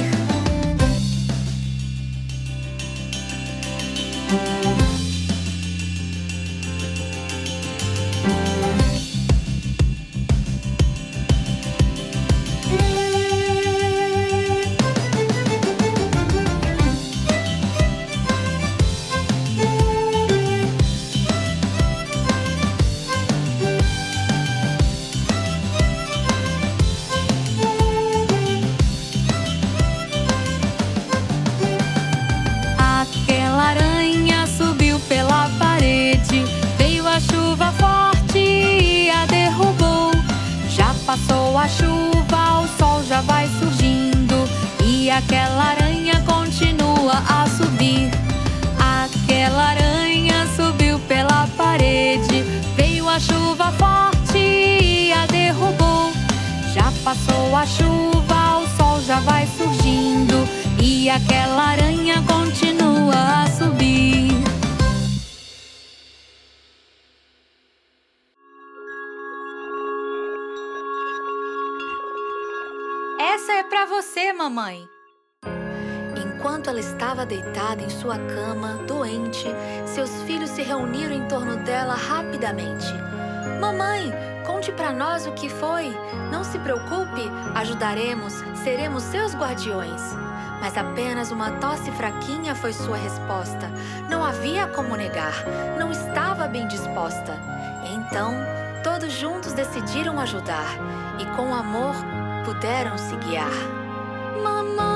Passou a chuva, o sol já vai surgindo e aquela aranha continua a subir. Aquela aranha subiu pela parede, veio a chuva forte e a derrubou. Já passou a chuva, o sol já vai surgindo e aquela aranha continua a subir. Essa é pra você, mamãe. Enquanto ela estava deitada em sua cama, doente, seus filhos se reuniram em torno dela rapidamente. Mamãe, conte pra nós o que foi. Não se preocupe, ajudaremos, seremos seus guardiões. Mas apenas uma tosse fraquinha foi sua resposta. Não havia como negar, não estava bem disposta. Então, todos juntos decidiram ajudar e com amor puderam se guiar. Mamãe!